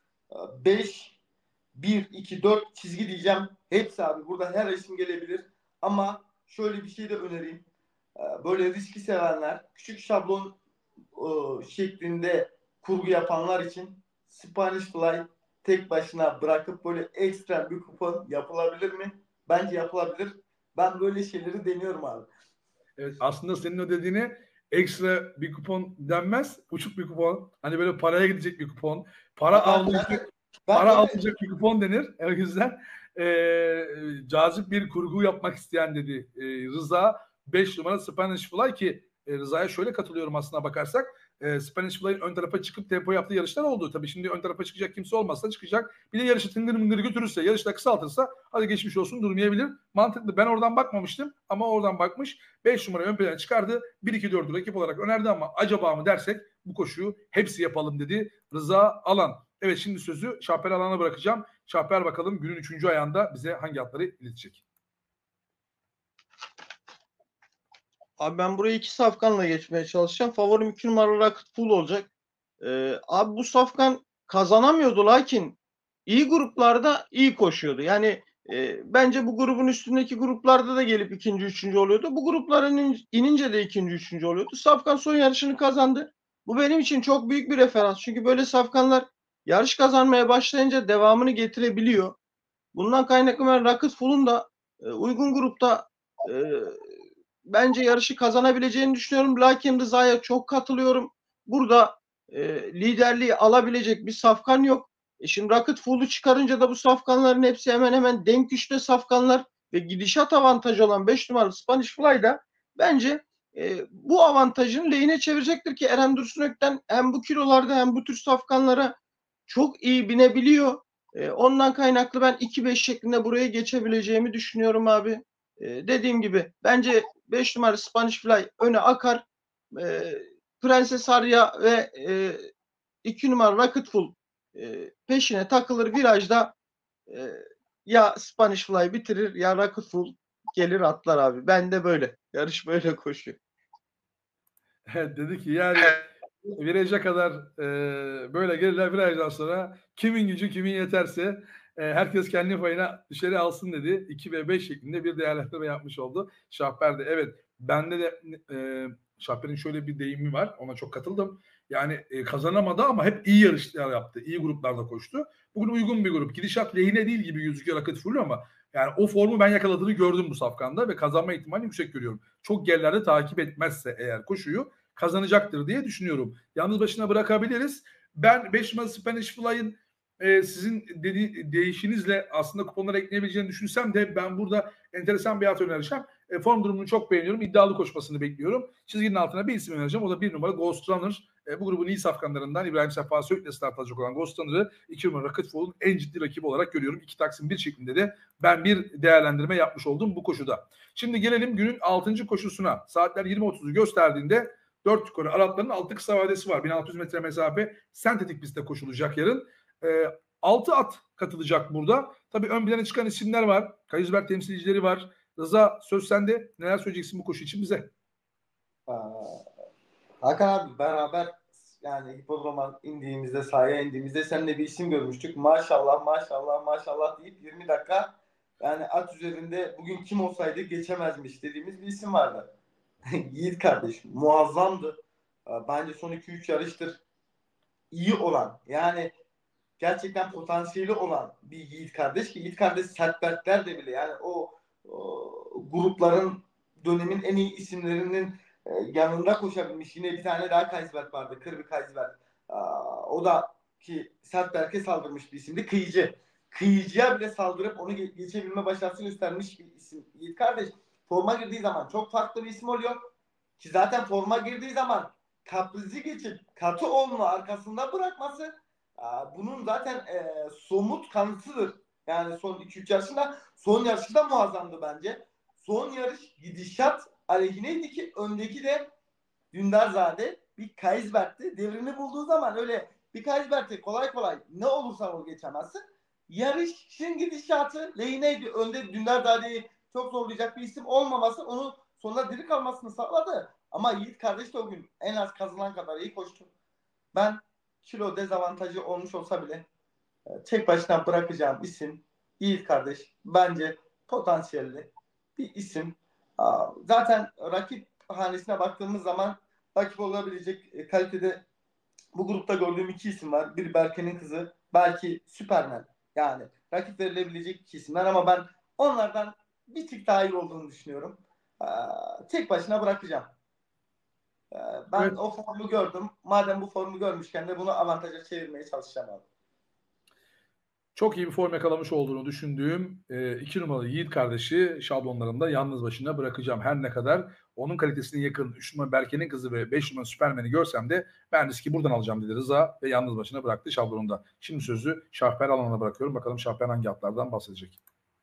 beş, bir, iki, dört çizgi diyeceğim. Hepsi abi. Burada her isim gelebilir. Ama şöyle bir şey de önereyim. Böyle riski sevenler, küçük şablon şeklinde kurgu yapanlar için Spanish Fly tek başına bırakıp böyle ekstra bir kupon yapılabilir mi? Bence yapılabilir. Ben böyle şeyleri deniyorum abi. Evet, aslında senin o dediğine ekstra bir kupon denmez. Uçuk bir kupon. Hani böyle paraya gidecek bir kupon. Para avlayacak, para alacak bir kupon denir. O yüzden e, cazip bir kurgu yapmak isteyen dedi e, Rıza. beş numara Spanish Fly ki e, Rıza'ya şöyle katılıyorum aslına bakarsak. E, Spanish Fly'in ön tarafa çıkıp tempo yaptığı yarışlar oldu. Tabii şimdi ön tarafa çıkacak kimse olmazsa çıkacak. Bir de yarışı tıngır mıngır götürürse, yarışta kısaltırsa hadi geçmiş olsun, durmayabilir. Mantıklı. Ben oradan bakmamıştım ama oradan bakmış. beş numara ön plana çıkardı. bir iki dördü rakip olarak önerdi ama acaba mı dersek bu koşuyu hepsi yapalım dedi Rıza Alan. Evet, şimdi sözü Şahper Alan'a bırakacağım. Şahper bakalım günün üçüncü ayağında bize hangi atları iletecek? Abi ben buraya iki safkanla geçmeye çalışacağım. Favorim iki numaralı Rocket Fuel olacak. Ee, abi bu safkan kazanamıyordu lakin iyi gruplarda iyi koşuyordu. Yani e, bence bu grubun üstündeki gruplarda da gelip ikinci, üçüncü oluyordu. Bu grupların inince de ikinci, üçüncü oluyordu. Safkan son yarışını kazandı. Bu benim için çok büyük bir referans. Çünkü böyle safkanlar yarış kazanmaya başlayınca devamını getirebiliyor. Bundan kaynaklı ben Rocket Fuel'un da e, uygun grupta e, bence yarışı kazanabileceğini düşünüyorum. Lakin Rıza'ya çok katılıyorum. Burada e, liderliği alabilecek bir safkan yok. E şimdi Rocket Fuel'u çıkarınca da bu safkanların hepsi hemen hemen denk güçte safkanlar ve gidişat avantajı olan beş numaralı Spanish Fly'da bence e, bu avantajını lehine çevirecektir ki Eren Dursunök'ten hem bu kilolarda hem bu tür safkanlara çok iyi binebiliyor. E, ondan kaynaklı ben iki beş şeklinde buraya geçebileceğimi düşünüyorum abi. E, dediğim gibi bence beş numara Spanish Fly öne akar. E, Prenses Arya ve e, iki numara Rocket Fuel e, peşine takılır virajda. E, ya Spanish Fly bitirir ya Rocket Fuel gelir atlar abi. Ben de böyle. Yarış böyle koşuyor. Dedi ki yani viraja kadar e, böyle gelirler, virajdan sonra kimin gücü kimin yeterse e, herkes kendi payına dışarı alsın dedi. iki ve beş şeklinde bir değerlendirme yapmış oldu Şahper de. Evet, bende de e, Şahper'in şöyle bir deyimi var, ona çok katıldım. Yani e, kazanamadı ama hep iyi yarışlar yaptı. İyi gruplarda koştu. Bugün uygun bir grup. Gidişat lehine değil gibi gözüküyor Rocket Fury ama yani o formu ben yakaladığını gördüm bu safkanda ve kazanma ihtimalini yüksek görüyorum. Çok gerilerde takip etmezse eğer koşuyu kazanacaktır diye düşünüyorum. Yalnız başına bırakabiliriz. Ben beş numaralı Spanish Fly'ın e, sizin dedi, değişinizle aslında kuponlara ekleyebileceğini düşünsem de ben burada enteresan bir at önereceğim. E, form durumunu çok beğeniyorum. İddialı koşmasını bekliyorum. Çizginin altına bir isim önereceğim. O da bir numara Ghost Runner. E, bu grubun iyi safkanlarından İbrahim Sefa Söğüt'le start alacak olan Ghost Runner'ı iki numara Rocket Fall'un en ciddi rakibi olarak görüyorum. İki taksim bir şeklinde de ben bir değerlendirme yapmış oldum bu koşuda. Şimdi gelelim günün altıncı koşusuna. Saatler yirmi otuzu gösterdiğinde dört yukarı Arapların altı kısa vadesi var. bin altı yüz metre mesafe sentetik pistte koşulacak yarın. E, altı at katılacak burada. Tabii ön plana çıkan isimler var. Kayızberk temsilcileri var. Rıza söz sende. Neler söyleyeceksin bu koşu için bize? Aa, Hakan abi beraber yani hipodroma indiğimizde, sahaya indiğimizde seninle bir isim görmüştük. Maşallah maşallah maşallah deyip yirmi dakika yani at üzerinde bugün kim olsaydı geçemezmiş dediğimiz bir isim vardı. Yiğit kardeş muazzamdı. Bence son iki üç yarıştır iyi olan yani gerçekten potansiyeli olan bir Yiğit kardeş ki Yiğit kardeş Sertberkler de bile yani o, o grupların dönemin en iyi isimlerinin e, yanında koşabilmiş. Yine bir tane daha Kaysberg vardı. Kırbi Kaysberg. O da ki Sertberk'e saldırmış bir isimdi. Kıyıcı. Kıyıcıya bile saldırıp onu ge- geçebilme başarısı göstermiş bir isim. Yiğit kardeş forma girdiği zaman çok farklı bir isim oluyor. Ki zaten forma girdiği zaman kaprizi geçip katı olma arkasında bırakması bunun zaten e, somut kanıtıdır. Yani son iki üç yarışında son yarışında muazzamdı bence. Son yarış gidişat aleyhineydi ki öndeki de Dündarzade bir Kaysberg'ti. Devrini bulduğu zaman öyle bir Kaysberg'ti kolay kolay ne olursa ol geçemezsin. Yarışın gidişatı lehineydi. Önde Dündarzade'yi çok zorlayacak bir isim olmaması onu sonuna diri kalmasını sağladı. Ama Yiğit kardeş de o gün en az kazılan kadar iyi koştu. Ben kilo dezavantajı olmuş olsa bile tek başına bırakacağım isim Yiğit kardeş. Bence potansiyelli bir isim. Zaten rakip hanesine baktığımız zaman rakip olabilecek kalitede bu grupta gördüğüm iki isim var. Biri Berke'nin kızı, belki Süpermen. Yani rakip verilebilecek iki isimler ama ben onlardan bir tık daha iyi olduğunu düşünüyorum. Tek başına bırakacağım. Ben evet. O formu gördüm. Madem bu formu görmüşken de bunu avantaja çevirmeye çalışacağım abi. Çok iyi bir form yakalamış olduğunu düşündüğüm e, iki numaralı Yiğit kardeşi şablonlarımda yalnız başına bırakacağım. Her ne kadar onun kalitesine yakın üç numara Berke'nin kızı ve beş numara Süpermen'i görsem de ben riski buradan alacağım dedi Rıza ve yalnız başına bıraktı şablonunda. Şimdi sözü Şahper Alan'a bırakıyorum. Bakalım Şahper hangi atlardan bahsedecek?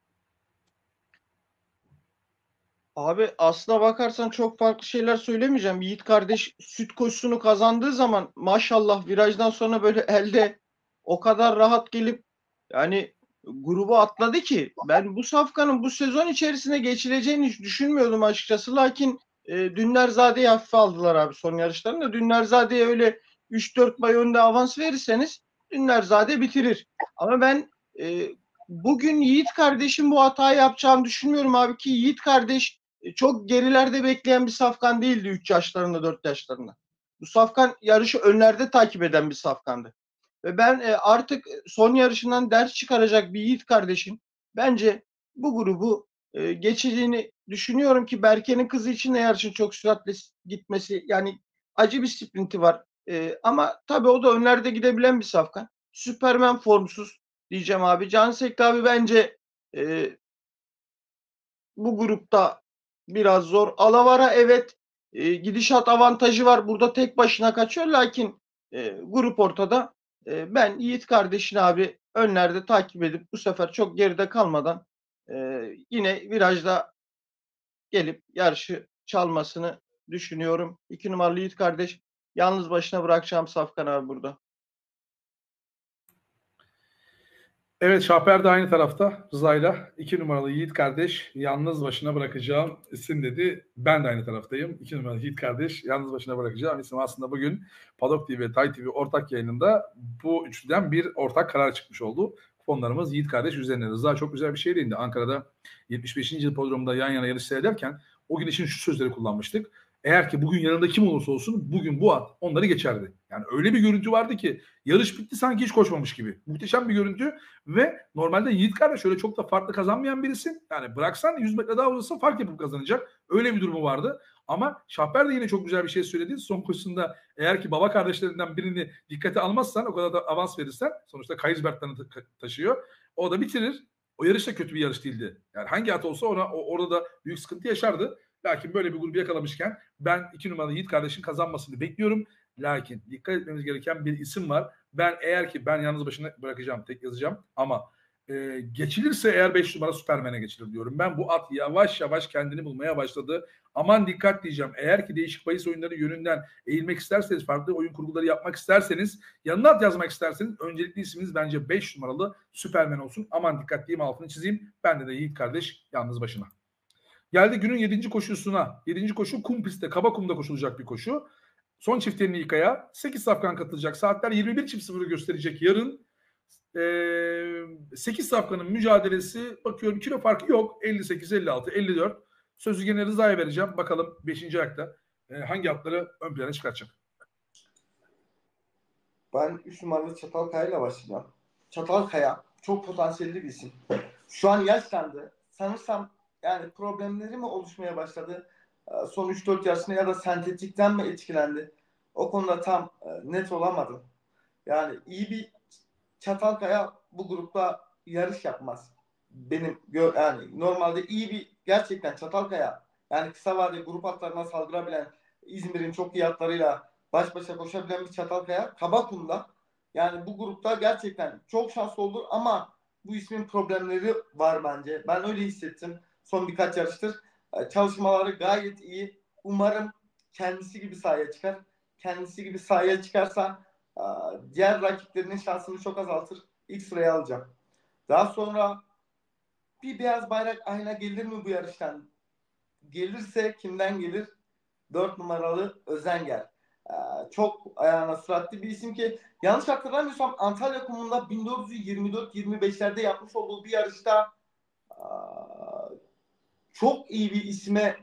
Abi aslına bakarsan çok farklı şeyler söylemeyeceğim. Yiğit kardeş süt koşusunu kazandığı zaman maşallah virajdan sonra böyle elde o kadar rahat gelip yani grubu atladı ki ben bu safkanın bu sezon içerisine geçileceğini hiç düşünmüyordum açıkçası. Lakin e, Dündarzade'yi hafife aldılar abi son yarışlarında. Dündarzade'ye öyle üç dört bay önde avans verirseniz Dündarzade bitirir. Ama ben e, bugün Yiğit kardeşin bu hatayı yapacağını düşünmüyorum abi ki Yiğit kardeş çok gerilerde bekleyen bir safkan değildi üç yaşlarında dört yaşlarında. Bu safkan yarışı önlerde takip eden bir safkandı. Ve ben e, artık son yarışından ders çıkaracak bir Yiğit kardeşin bence bu grubu e, geçeceğini düşünüyorum ki Berke'nin kızı için de yarışın çok süratle gitmesi yani acı bir sprinti var. E, ama tabii o da önlerde gidebilen bir safkan. Süpermen formsuz diyeceğim abi. Cansek abi bence e, bu grupta biraz zor. Alavara evet e, gidişat avantajı var. Burada tek başına kaçıyor. Lakin e, grup ortada. E, ben Yiğit kardeşini abi önlerde takip edip bu sefer çok geride kalmadan e, yine virajda gelip yarışı çalmasını düşünüyorum. İki numaralı Yiğit kardeş yalnız başına bırakacağım Safkan abi burada. Evet Şahper de aynı tarafta Rıza'yla. iki numaralı Yiğit kardeş yalnız başına bırakacağım isim dedi. Ben de aynı taraftayım. iki numaralı Yiğit kardeş yalnız başına bırakacağım isim. Aslında bugün Paddock T V ve Tay T V ortak yayınında bu üçlüden bir ortak karar çıkmış oldu. Kuponlarımız Yiğit kardeş üzerine. Rıza çok güzel bir şey değindi. Ankara'da yetmiş beşinci yıl podromunda yan yana yarış seyrederken o gün için şu sözleri kullanmıştık. eğer ki bugün yanında kim olursa olsun bugün bu at onları geçerdi. Yani öyle bir görüntü vardı ki yarış bitti sanki hiç koşmamış gibi. Muhteşem bir görüntü ve normalde Yiğit kardeş öyle çok da farklı kazanmayan birisi. Yani bıraksan yüz metre daha uzasın fark yapıp kazanacak. Öyle bir durumu vardı. Ama Şahper de yine çok güzel bir şey söyledi. Son koşusunda eğer ki baba kardeşlerinden birini dikkate almazsan o kadar da avans verirsen sonuçta Kaysberg'den taşıyor. O da bitirir. O yarış da kötü bir yarış değildi. Yani hangi at olsa ona orada da büyük sıkıntı yaşardı. Lakin böyle bir grubu yakalamışken ben iki numaralı Yiğit kardeşin kazanmasını bekliyorum. Lakin dikkat etmemiz gereken bir isim var. Ben eğer ki ben yalnız başına bırakacağım, tek yazacağım ama e, geçilirse eğer beş numara Süpermen'e geçilir diyorum. Ben bu at yavaş yavaş kendini bulmaya başladı. Aman dikkat diyeceğim. Eğer ki değişik bahis oyunları yönünden eğilmek isterseniz, farklı oyun kurguları yapmak isterseniz, yanına at yazmak isterseniz öncelikli isminiz bence beş numaralı Süpermen olsun. Aman dikkat diyeyim, altını çizeyim. Bende de Yiğit kardeş yalnız başına. Geldi günün yedinci koşusuna. yedinci koşu kum pistte, kaba kumda koşulacak bir koşu. Son çiftlerin ilk ayağı. sekiz safkan katılacak. Saatler yirmi bir sıfırı gösterecek yarın. Ee, sekiz safkanın mücadelesi, bakıyorum kilo farkı yok. elli sekiz, elli altı, elli dört. Sözü gene Rıza'ya vereceğim. Bakalım beşinci ayakta e, hangi atları ön plana çıkartacak. Ben üç numaralı Çatalkaya ile başlayacağım. Çatalkaya çok potansiyelli bir isim. Şu an yaşlandı. Sanırsam yani problemleri mi oluşmaya başladı? Son üç dört yaşında ya da sentetikten mi etkilendi? O konuda tam net olamadım. Yani iyi bir Çatalkaya bu grupta yarış yapmaz. Benim yani normalde iyi bir gerçekten Çatalkaya yani kısa vadeli grup atlarına saldırabilen, İzmir'in çok iyi atlarıyla baş başa koşabilen bir Çatalkaya Kabakum'da yani bu grupta gerçekten çok şanslı olur ama bu ismin problemleri var bence. Ben öyle hissettim son birkaç yarıştır. Çalışmaları gayet iyi. Umarım kendisi gibi sahaya çıkar. Kendisi gibi sahaya çıkarsa diğer rakiplerinin şansını çok azaltır. İlk sıraya alacağım. Daha sonra bir beyaz bayrak ayna gelir mi bu yarıştan? Gelirse kimden gelir? dört numaralı Özenger. Ee, çok ayağına süratli bir isim ki yanlış hatırlamıyorsam Antalya kumunda bin dört yüz yirmi dört yirmi beşlerde yapmış olduğu bir yarışta aa, çok iyi bir isme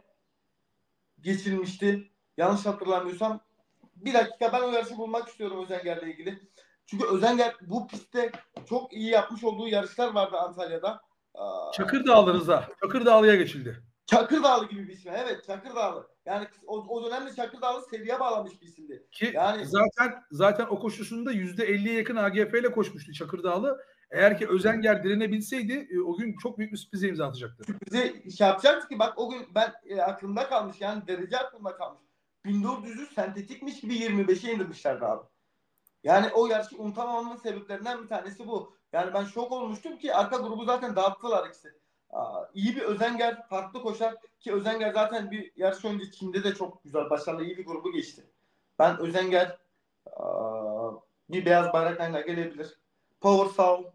geçilmişti. Yanlış hatırlamıyorsam. Bir dakika, ben o yarışı bulmak istiyorum Özenger'le ilgili. Çünkü Özenger bu pistte çok iyi yapmış olduğu yarışlar vardı Antalya'da. Aa, Çakırdağlı Rıza. Çakırdağlı'ya geçildi. Çakırdağlı gibi bir isim. Evet, Çakırdağlı. Yani o, o dönemde Çakırdağlı seriye bağlamış bir isimdi. Ki yani zaten zaten o koşusunda yüzde elliye yakın A G F ile koşmuştu Çakırdağlı. Eğer ki Özenger direnebilseydi o gün çok büyük bir sürprize imza atacaktı. Sürprize şey yapacaktı ki bak o gün ben e, aklımda kalmış yani derece aklımda kalmış. bin dört yüzü sentetikmiş gibi yirmi beşe indirmişlerdi abi. Yani o yarışı unutamamamın sebeplerinden bir tanesi bu. Yani ben şok olmuştum ki arka grubu zaten dağıttılar ikisi. Aa, iyi bir Özenger, farklı koşar ki Özenger zaten bir yarış önce Çin'de de çok güzel, başarılı, iyi bir grubu geçti. Ben Özenger aa, bir beyaz bayrak ayna gelebilir. Power Soul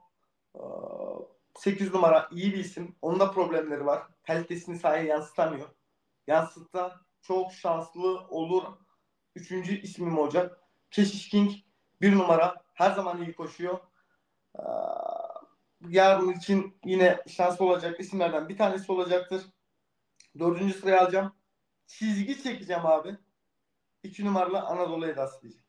sekiz numara iyi bir isim. Onun da problemleri var. Kalitesini sahaya yansıtamıyor. Yansıtta çok şanslı olur. Üçüncü ismim olacak. Keşiş King bir numara. Her zaman iyi koşuyor. Ee, yarın için yine şanslı olacak isimlerden bir tanesi olacaktır. Dördüncü sıraya alacağım. Çizgi çekeceğim abi. İki numaralı Anadolu Edası diyeceğim.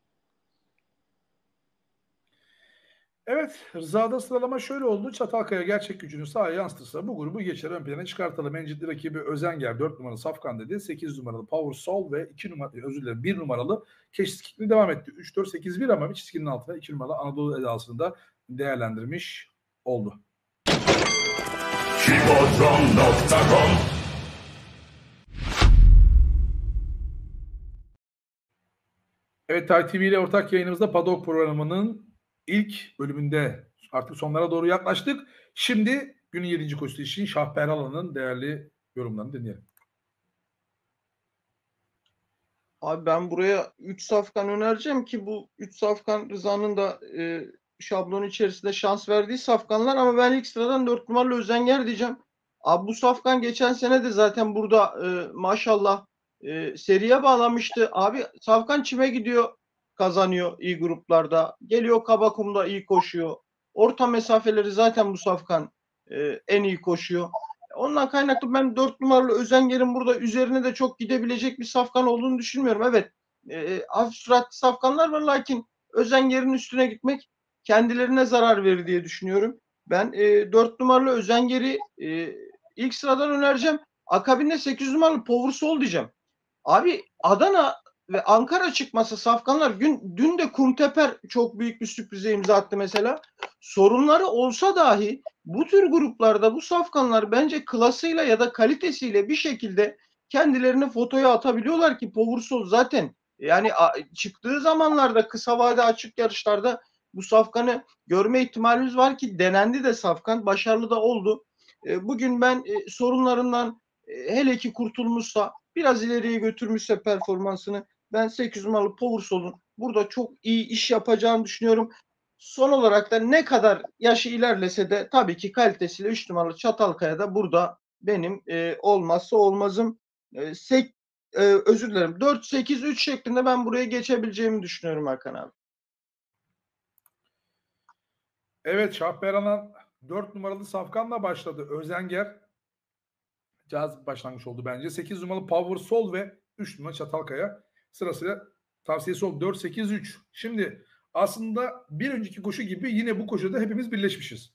Evet, Rıza'da sıralama şöyle oldu. Çatalkaya gerçek gücünü sahaya yansıtırsa bu grubu geçer, ön plana çıkartalım. En rakibi Özenger dört numaralı Safkan dedi. sekiz numaralı Power Soul ve iki numaralı, özür dilerim, bir numaralı Keşiskikli devam etti. üç dört sekiz bir ama bir çizginin altına iki numaralı Anadolu Edası'nı da değerlendirmiş oldu. Kibotron nokta com Evet, Tay T V ile ortak yayınımızda Padok programının ilk bölümünde artık sonlara doğru yaklaştık. Şimdi günün yedinci koşusu için Şahper Alan'ın değerli yorumlarını dinleyelim. Abi ben buraya üç safkan önereceğim ki bu üç safkan Rıza'nın da e, şablon içerisinde şans verdiği safkanlar ama ben ilk sıradan dört numaralı Özenger diyeceğim. Abi bu safkan geçen sene de zaten burada e, maşallah e, seriye bağlamıştı. Abi safkan çime gidiyor, kazanıyor iyi gruplarda. Geliyor Kabakum'da iyi koşuyor. Orta mesafeleri zaten bu safkan e, en iyi koşuyor. ondan kaynaklı ben dört numaralı Özenger'in burada üzerine de çok gidebilecek bir safkan olduğunu düşünmüyorum. Evet, e, hafif süratli safkanlar var, lakin Özenger'in üstüne gitmek kendilerine zarar verir diye düşünüyorum. Ben e, dört numaralı Özenger'i e, ilk sıradan önereceğim. Akabinde sekiz numaralı Power Soul diyeceğim. Abi Adana ve Ankara çıkması safkanlar, gün, dün de Kumteper çok büyük bir sürprize imza attı mesela. Sorunları olsa dahi bu tür gruplarda bu safkanlar bence klasıyla ya da kalitesiyle bir şekilde kendilerini fotoya atabiliyorlar ki Power Soul zaten yani çıktığı zamanlarda kısa vade açık yarışlarda bu safkanı görme ihtimalimiz var ki denendi de safkan, başarılı da oldu. E, bugün ben e, sorunlarından e, hele ki kurtulmuşsa, biraz ileriye götürmüşse performansını, ben sekiz numaralı Power Soul'un burada çok iyi iş yapacağını düşünüyorum. Son olarak da ne kadar yaşı ilerlese de tabii ki kalitesiyle üç numaralı Çatalkaya da burada benim e, olmazsa olmazım. E, sek, e, özür dilerim. dört sekiz üç şeklinde ben buraya geçebileceğimi düşünüyorum Hakan abi. Evet, Şahberanan dört numaralı Safkan'la başladı. Özenger cazip başlangıç oldu bence. sekiz numaralı Power Soul ve üç numaralı Çatalkaya sırasıyla tavsiyesi oldu. dört sekiz üç. Şimdi aslında bir önceki koşu gibi yine bu koşuda hepimiz birleşmişiz.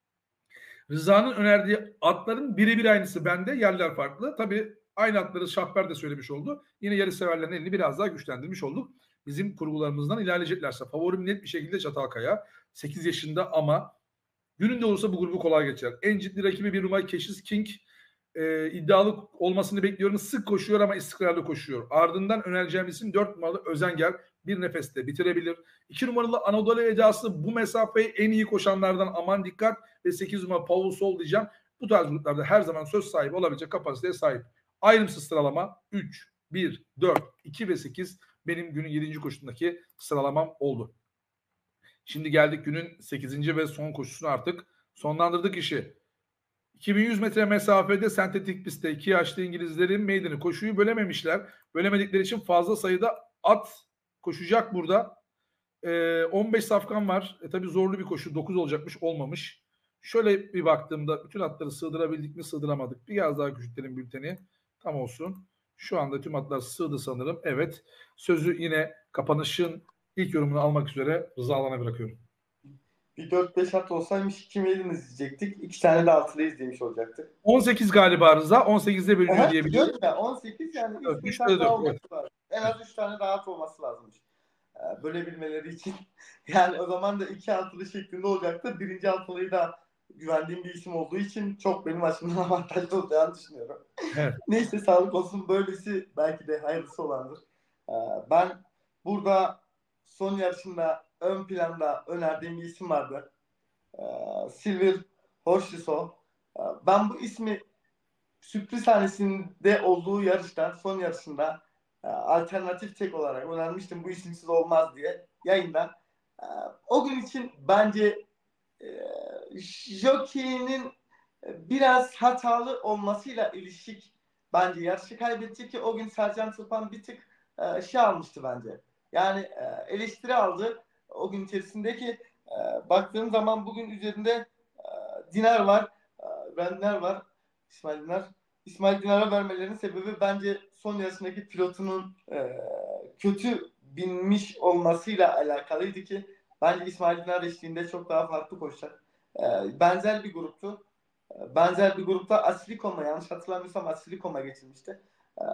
Rıza'nın önerdiği atların birebir aynısı bende. Yerler farklı. Tabii aynı atları Şahber de söylemiş oldu. Yine yarış severlerin elini biraz daha güçlendirmiş olduk. Bizim kurgularımızdan ilerleyeceklerse. Favorim net bir şekilde Çatalkaya. sekiz yaşında ama gününde olursa bu grubu kolay geçer. En ciddi rakibi bir numaralı Keşiz King. Ee, iddialı olmasını bekliyorum. Sık koşuyor ama istikrarlı koşuyor. Ardından önereceğim isim dört numaralı Özenger. Bir nefeste bitirebilir. iki numaralı Anadolu Edası bu mesafeyi en iyi koşanlardan, aman dikkat. Ve sekiz numaralı Paul Sol diyeceğim. Bu tarz gruplarda her zaman söz sahibi olabilecek kapasiteye sahip. Ayrımsız sıralama üç, bir, dört, iki ve sekiz benim günün yedinci koşusundaki sıralamam oldu. Şimdi geldik günün sekizinci ve son koşusuna, artık sonlandırdık işi. iki bin yüz metre mesafede sentetik pistte iki yaşlı İngilizlerin meydanı koşuyu bölememişler. Bölemedikleri için fazla sayıda at koşacak burada. Ee, on beş safkan var. E, tabii zorlu bir koşu. dokuz olacakmış, olmamış. Şöyle bir baktığımda bütün atları sığdırabildik mi, sığdıramadık. Biraz daha küçültelim bülteni. Tam olsun. Şu anda tüm atlar sığdı sanırım. Evet. Sözü yine kapanışın ilk yorumunu almak üzere Rıza Alan'a bırakıyorum. Bir dört beş at olsaymış kim elini izleyecektik? İki tane de altılı izlemiş olacaktık. on sekiz galiba Rıza. on sekizde bölünüyor diye biliyorum. Ya, on sekiz yani Evet, üç beş üç at tane daha dört, olması evet. lazım. En az üç tane daha at olması lazımmış. Ee, bölebilmeleri için. Yani o zaman da iki altılı şeklinde olacaktı. Birinci altılıyı da güvendiğim bir isim olduğu için çok benim açımdan avantajlı olacağını düşünüyorum. Evet. Neyse, sağlık olsun. Böylesi belki de hayırlısı olandır. Ee, ben burada son yarışında ön planda önerdiğim bir isim vardı. Ee, Silver Horsiso. Ee, ben bu ismi sürpriz hanesinde olduğu yarıştan, son yarışında e, alternatif tek olarak önermiştim, bu isimsiz olmaz diye yayından. E, o gün için bence e, jockey'nin biraz hatalı olmasıyla ilişik bence yarışı kaybetti ki o gün Sercan Tırpan bir tık e, şey almıştı bence. Yani e, eleştiri aldı o gün içerisindeki. E, baktığım zaman bugün üzerinde e, Dinar var, e, Render var, İsmail Dinar. İsmail Dinar'a vermelerinin sebebi bence son yarısındaki pilotunun e, kötü binmiş olmasıyla alakalıydı ki bence İsmail Dinar eşliğinde çok daha farklı koşacak. E, benzer bir gruptu. E, benzer bir grupta Asilikom'a, yanlış hatırlamıyorsam Asilikom'a geçilmişti. E,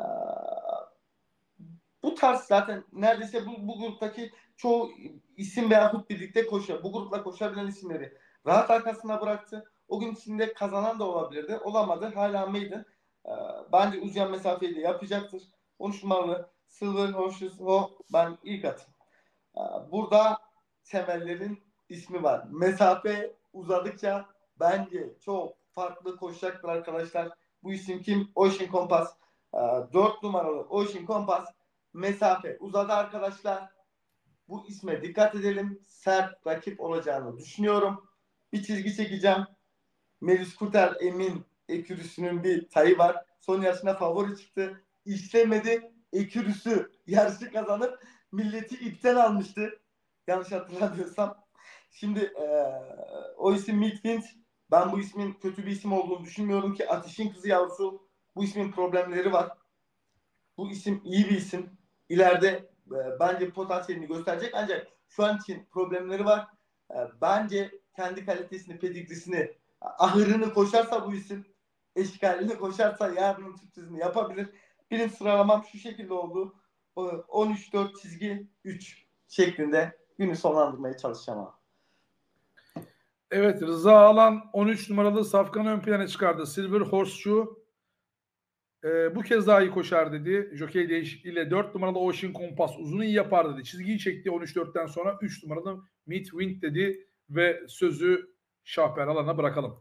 bu tarz zaten neredeyse bu, bu gruptaki çoğu isim veyahut birlikte koşuyor. Bu grupla koşabilen isimleri rahat arkasına bıraktı. O gün içinde kazanan da olabilirdi. Olamadı. Hala maiden. Ee, bence uzayan mesafeyi de yapacaktır. on üç numaralı Silver Horses o ben ilk atayım. Ee, burada temellerin ismi var. Mesafe uzadıkça bence çok farklı koşacaktır arkadaşlar. Bu isim kim? Ocean Compass. Ee, dört numaralı Ocean Compass. Mesafe uzadı arkadaşlar. Bu isme dikkat edelim. Sert rakip olacağını düşünüyorum. Bir çizgi çekeceğim. Melis Kurter Emin Ekürüsü'nün bir tayı var. Son yarışına favori çıktı. İşlemedi. Ekürüsü yarışı kazanıp milleti ipten almıştı. Yanlış hatırlamıyorsam. Şimdi e, o isim Midfield Ben bu ismin kötü bir isim olduğunu düşünmüyorum ki. Ateşin Kızı yavrusu, bu ismin problemleri var. Bu isim iyi bir isim. İleride e, bence potansiyelini gösterecek ancak şu an için problemleri var. E, bence kendi kalitesini, pedigrisini, ahırını koşarsa bu isim, eşkalini koşarsa yarının sürprizini yapabilir. Benim sıralamam şu şekilde oldu. on üç dört çizgi üç şeklinde günü sonlandırmaya çalışacağım abi. Evet, Rıza Alan on üç numaralı Safkan'ı ön plana çıkardı. Silver Horseshoe e, bu kez daha iyi koşar dedi. Jokey değişikliğiyle dört numaralı Ocean Compass uzunu iyi yapar dedi. Çizgiyi çekti on üç dörtten sonra üç numaralı Midwind dedi ve sözü Şahper Alan'a bırakalım.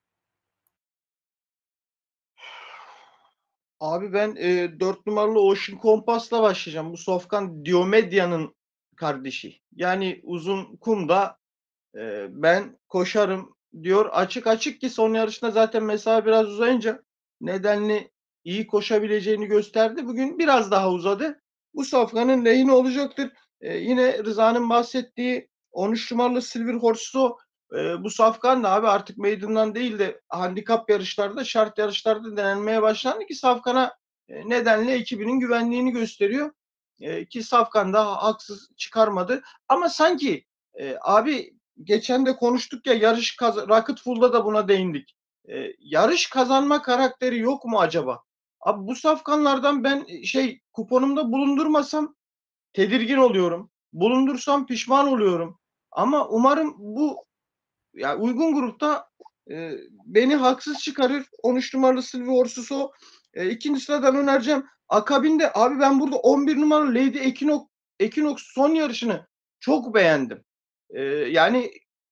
Abi ben e, dört numaralı Ocean Compass'la başlayacağım. Bu Sofkan Diomedia'nın kardeşi. Yani uzun kumda e, ben koşarım diyor. Açık açık ki son yarışta zaten mesafe biraz uzayınca nedenli iyi koşabileceğini gösterdi. Bugün biraz daha uzadı. Bu Sofkan'ın lehine olacaktır. E, yine Rıza'nın bahsettiği on üç numaralı Silver Horse'u e, bu Safkan da abi artık meydandan değil de handikap yarışlarda, şart yarışlarda denenmeye başlandı ki Safkan'a e, nedenle ekibinin güvenliğini gösteriyor. E, ki Safkan da haksız çıkarmadı. Ama sanki e, abi geçen de konuştuk ya yarış kaz- Rocket Full'da da buna değindik. E, yarış kazanma karakteri yok mu acaba? Abi bu safkanlardan ben şey kuponumda bulundurmasam tedirgin oluyorum. Bulundursam pişman oluyorum. Ama umarım bu ya uygun grupta e, beni haksız çıkarır. on üç numaralı Silver Horse'u e, ikinci sıradan önereceğim. Akabinde abi ben burada on bir numaralı Lady Equinox, Equinox son yarışını çok beğendim. E, yani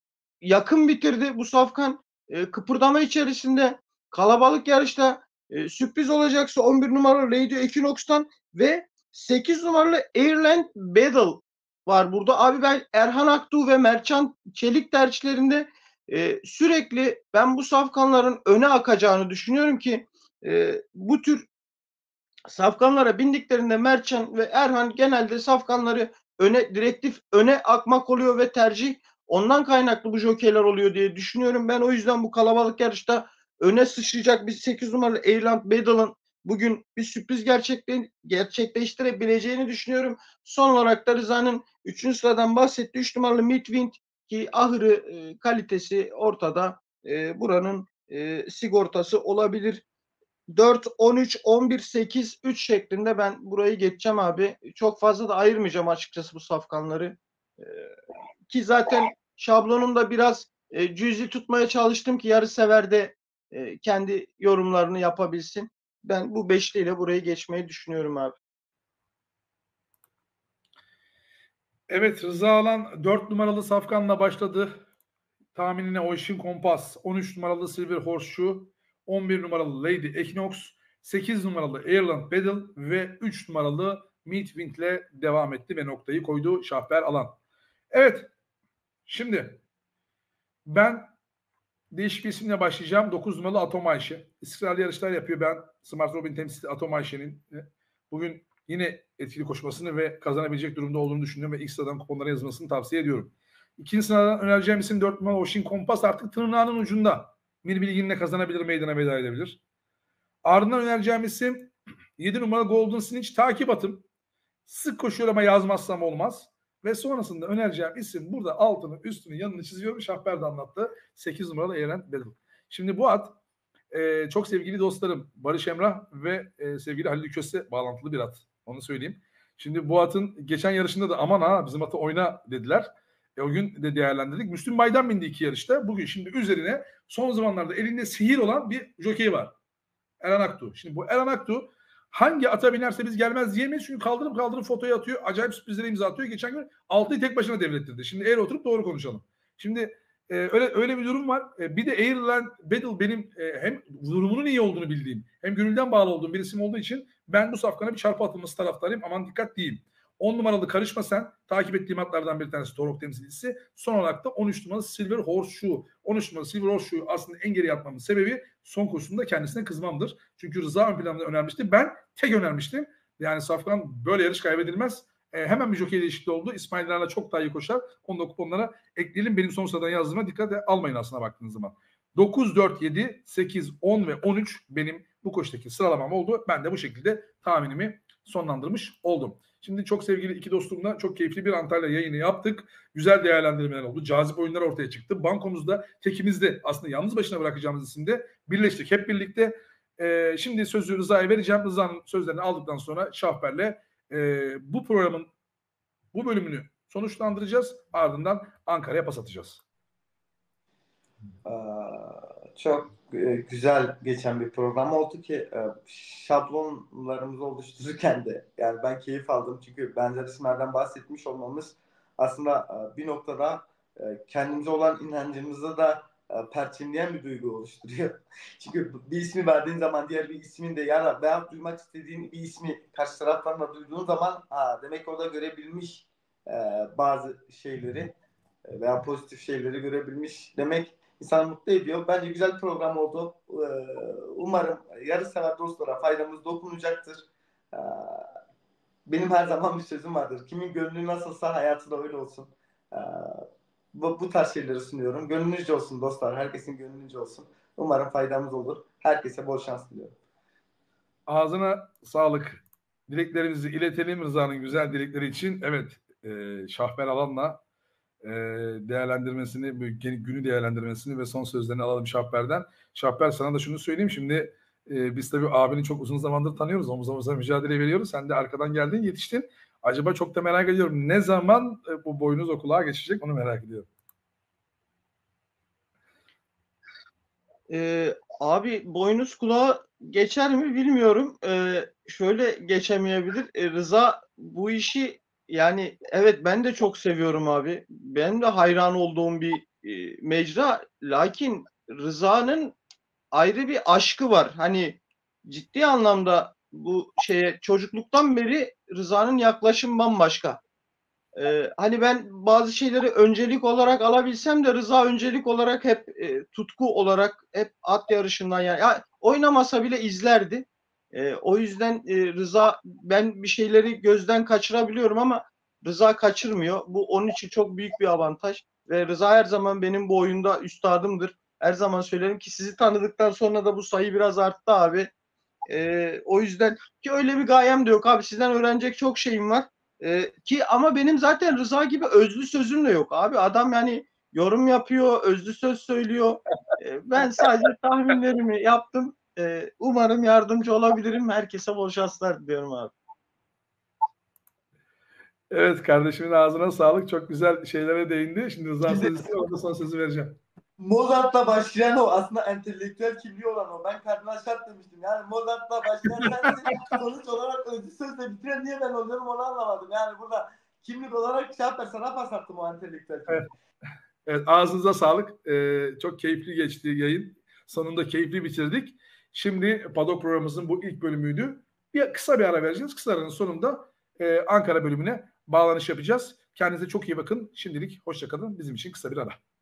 yakın bitirdi bu Safkan. E, kıpırdama içerisinde kalabalık yarışta e, sürpriz olacaksa on bir numaralı Lady Equinox'tan ve sekiz numaralı Airland Battle var burada. Abi ben Erhan Aktuğ ve Mertcan Çelik tercihlerinde e, sürekli ben bu safkanların öne akacağını düşünüyorum ki e, bu tür safkanlara bindiklerinde Mertcan ve Erhan genelde safkanları öne direktif öne akmak oluyor ve tercih ondan kaynaklı bu jokeyler oluyor diye düşünüyorum. Ben o yüzden bu kalabalık yarışta öne sıçrayacak bir sekiz numaralı Airland Battle'ın bugün bir sürpriz gerçekle, gerçekleştirebileceğini düşünüyorum. Son olarak da Rıza'nın üçüncü sıradan bahsettiği üç numaralı Midwind ki ahırı e, kalitesi ortada. E, buranın e, sigortası olabilir. dört, on üç, on bir, sekiz, üç şeklinde ben burayı geçeceğim abi. Çok fazla da ayırmayacağım açıkçası bu safkanları. Ee, ki zaten şablonumda biraz e, cüzi tutmaya çalıştım ki yarı sever de e, kendi yorumlarını yapabilsin. Ben bu beşliyle burayı geçmeyi düşünüyorum abi. Evet, Rıza Alan dört numaralı Safkan'la başladı. Tahminine Ocean Compass, on üç numaralı Silver Horseshoe, on bir numaralı Lady Equinox, sekiz numaralı Airland Battle ve üç numaralı Midwind'le devam etti ve noktayı koydu Şahber Alan. Evet, şimdi ben değişik bir isimle başlayacağım. dokuz numaralı Atom Ayşe. İstikrarlı yarışlar yapıyor. Ben Smart Robin temsilcisi Atom Ayşe'nin bugün yine etkili koşmasını ve kazanabilecek durumda olduğunu düşünüyorum ve ilk sıradan kuponlara yazmasını tavsiye ediyorum. İkinci sıradan önereceğim isim dört numaralı Ocean Compass artık tırnağının ucunda. Bir bilginle kazanabilir, meydana veda edebilir. Ardından önereceğim isim yedi numaralı Golden Snitch takip atım. Sık koşuyor ama yazmazsam olmaz. Ve sonrasında önereceğim isim burada altını, üstünü, yanını çiziyorum. Şahber de anlattı. sekiz numaralı Airland Battle. Şimdi bu at e, çok sevgili dostlarım Barış Emrah ve e, sevgili Halil Köse bağlantılı bir at. Onu söyleyeyim. Şimdi bu atın geçen yarışında da aman ha bizim atı oyna dediler. E, o gün de değerlendirdik. Müslüm Baydan bindi iki yarışta. Bugün şimdi üzerine son zamanlarda elinde sihir olan bir jokey var. Erhan Aktuğ. Şimdi bu Erhan Aktuğ hangi ata binerse biz gelmez diyemeyiz. Çünkü kaldırıp kaldırıp fotoğrafı atıyor. Acayip sürprizlere imza atıyor. Geçen gün altıyı tek başına devrettirdi. Şimdi eğer oturup doğru konuşalım. Şimdi e, öyle öyle bir durum var. E, bir de Airland Battle benim e, hem durumunun iyi olduğunu bildiğim hem gönülden bağlı olduğum bir isim olduğu için ben bu safkana bir çarpı atılması taraftarıyım. Aman dikkat diyeyim. on numaralı Karışma Sen takip ettiğim atlardan bir tanesi Torok temsilcisi. Son olarak da on üç numaralı Silver Horseshoe. on üç numaralı Silver Horseshoe aslında en geri yatmamın sebebi son koşusunda kendisine kızmamdır. Çünkü Rıza ön planda önermişti. Ben tek önermiştim. Yani Safkan böyle yarış kaybedilmez. E, hemen bir jokey değişikliği oldu. İsmail Ler'le çok daha iyi koşar. Onu da kuponlara ekleyelim. Benim son sıradan yazdığıma dikkat almayın aslına baktığınız zaman. dokuz, dört, yedi, sekiz, on ve on üç benim bu koşudaki sıralamam oldu. Ben de bu şekilde tahminimi sonlandırmış oldum. Şimdi çok sevgili iki dostumla çok keyifli bir Antalya yayını yaptık. Güzel değerlendirmeler oldu. Cazip oyunlar ortaya çıktı. Bankomuzda, tekimizde, aslında yalnız başına bırakacağımız isimde birleştik hep birlikte. Ee, şimdi sözü Rıza'ya vereceğim. Rıza'nın sözlerini aldıktan sonra Şahper'le e, bu programın bu bölümünü sonuçlandıracağız. Ardından Ankara'ya pas atacağız. Ee, çok e, güzel geçen bir program oldu ki e, şablonlarımızı oluştururken de yani ben keyif aldım çünkü benzer isimlerden bahsetmiş olmamız aslında e, bir noktada e, kendimize olan inancımızı da e, perçinleyen bir duygu oluşturuyor. Çünkü bir ismi verdiğin zaman diğer bir ismin de ya veya duymak istediğin bir ismi karşı taraftan da duyduğun zaman ha, demek orada görebilmiş e, bazı şeyleri e, veya pozitif şeyleri görebilmiş demek İnsanı mutlu ediyor. Bence güzel program oldu. Umarım yarışsever dostlara faydamız dokunacaktır. Benim her zaman bir sözüm vardır. Kimin gönlü nasılsa hayatı da öyle olsun. Bu, bu tarz şeyleri sunuyorum. Gönlünüzce olsun dostlar. Herkesin gönlünüzce olsun. Umarım faydamız olur. Herkese bol şans diliyorum. Ağzına sağlık. Dileklerimizi iletelim Rıza'nın güzel dilekleri için. Evet, e, Şahper Alan'la e, değerlendirmesini, günü değerlendirmesini ve son sözlerini alalım Şahper'den. Şahper, sana da şunu söyleyeyim. Şimdi e, biz tabii abini çok uzun zamandır tanıyoruz. Omuz omuza mücadele veriyoruz. Sen de arkadan geldin, yetiştin. Acaba çok da merak ediyorum. Ne zaman e, bu boynuz o kulağa geçecek, onu merak ediyorum. Ee, abi boynuz kulağa geçer mi bilmiyorum. Ee, şöyle geçemeyebilir. Ee, Rıza bu işi yani evet ben de çok seviyorum abi. Ben de hayran olduğum bir e, mecra. Lakin Rıza'nın ayrı bir aşkı var. Hani ciddi anlamda bu şeye çocukluktan beri Rıza'nın yaklaşım bambaşka. Ee, hani ben bazı şeyleri öncelik olarak alabilsem de Rıza öncelik olarak hep e, tutku olarak hep at yarışından yani ya, oynamasa bile izlerdi. E, o yüzden e, Rıza ben bir şeyleri gözden kaçırabiliyorum ama Rıza kaçırmıyor. Bu onun için çok büyük bir avantaj ve Rıza her zaman benim bu oyunda üstadımdır. Her zaman söylerim ki sizi tanıdıktan sonra da bu sayı biraz arttı abi. E, o yüzden ki öyle bir gayem de yok abi. Sizden öğrenecek çok şeyim var. Ee, ki ama benim zaten Rıza gibi özlü sözüm de yok abi. Adam yani yorum yapıyor, özlü söz söylüyor. Ee, ben sadece tahminlerimi yaptım. Ee, umarım yardımcı olabilirim. Herkese bol şanslar diliyorum abi. Evet, kardeşimin ağzına sağlık. Çok güzel şeylere değindi. Şimdi Rıza sözü, orada son sözü vereceğim. Mozart'la başlayan o aslında entelektüel kimliği olan o. Ben Kardinal Şart demiştim. Yani Mozart'la başlayan sensin. Sonuç olarak özlü sözle bitiren niye ben oluyorum onu anlamadım. Yani burada kimlik olarak Şahper sana pas attım o entelektüel kimliği. Evet. Evet, ağzınıza sağlık. Ee, çok keyifli geçti yayın. Sonunda keyifli bitirdik. Şimdi Padok programımızın bu ilk bölümüydü. Bir kısa bir ara vereceğiz. Kısa aranın sonunda e, Ankara bölümüne bağlanış yapacağız. Kendinize çok iyi bakın. Şimdilik hoşça kalın. Bizim için kısa bir ara.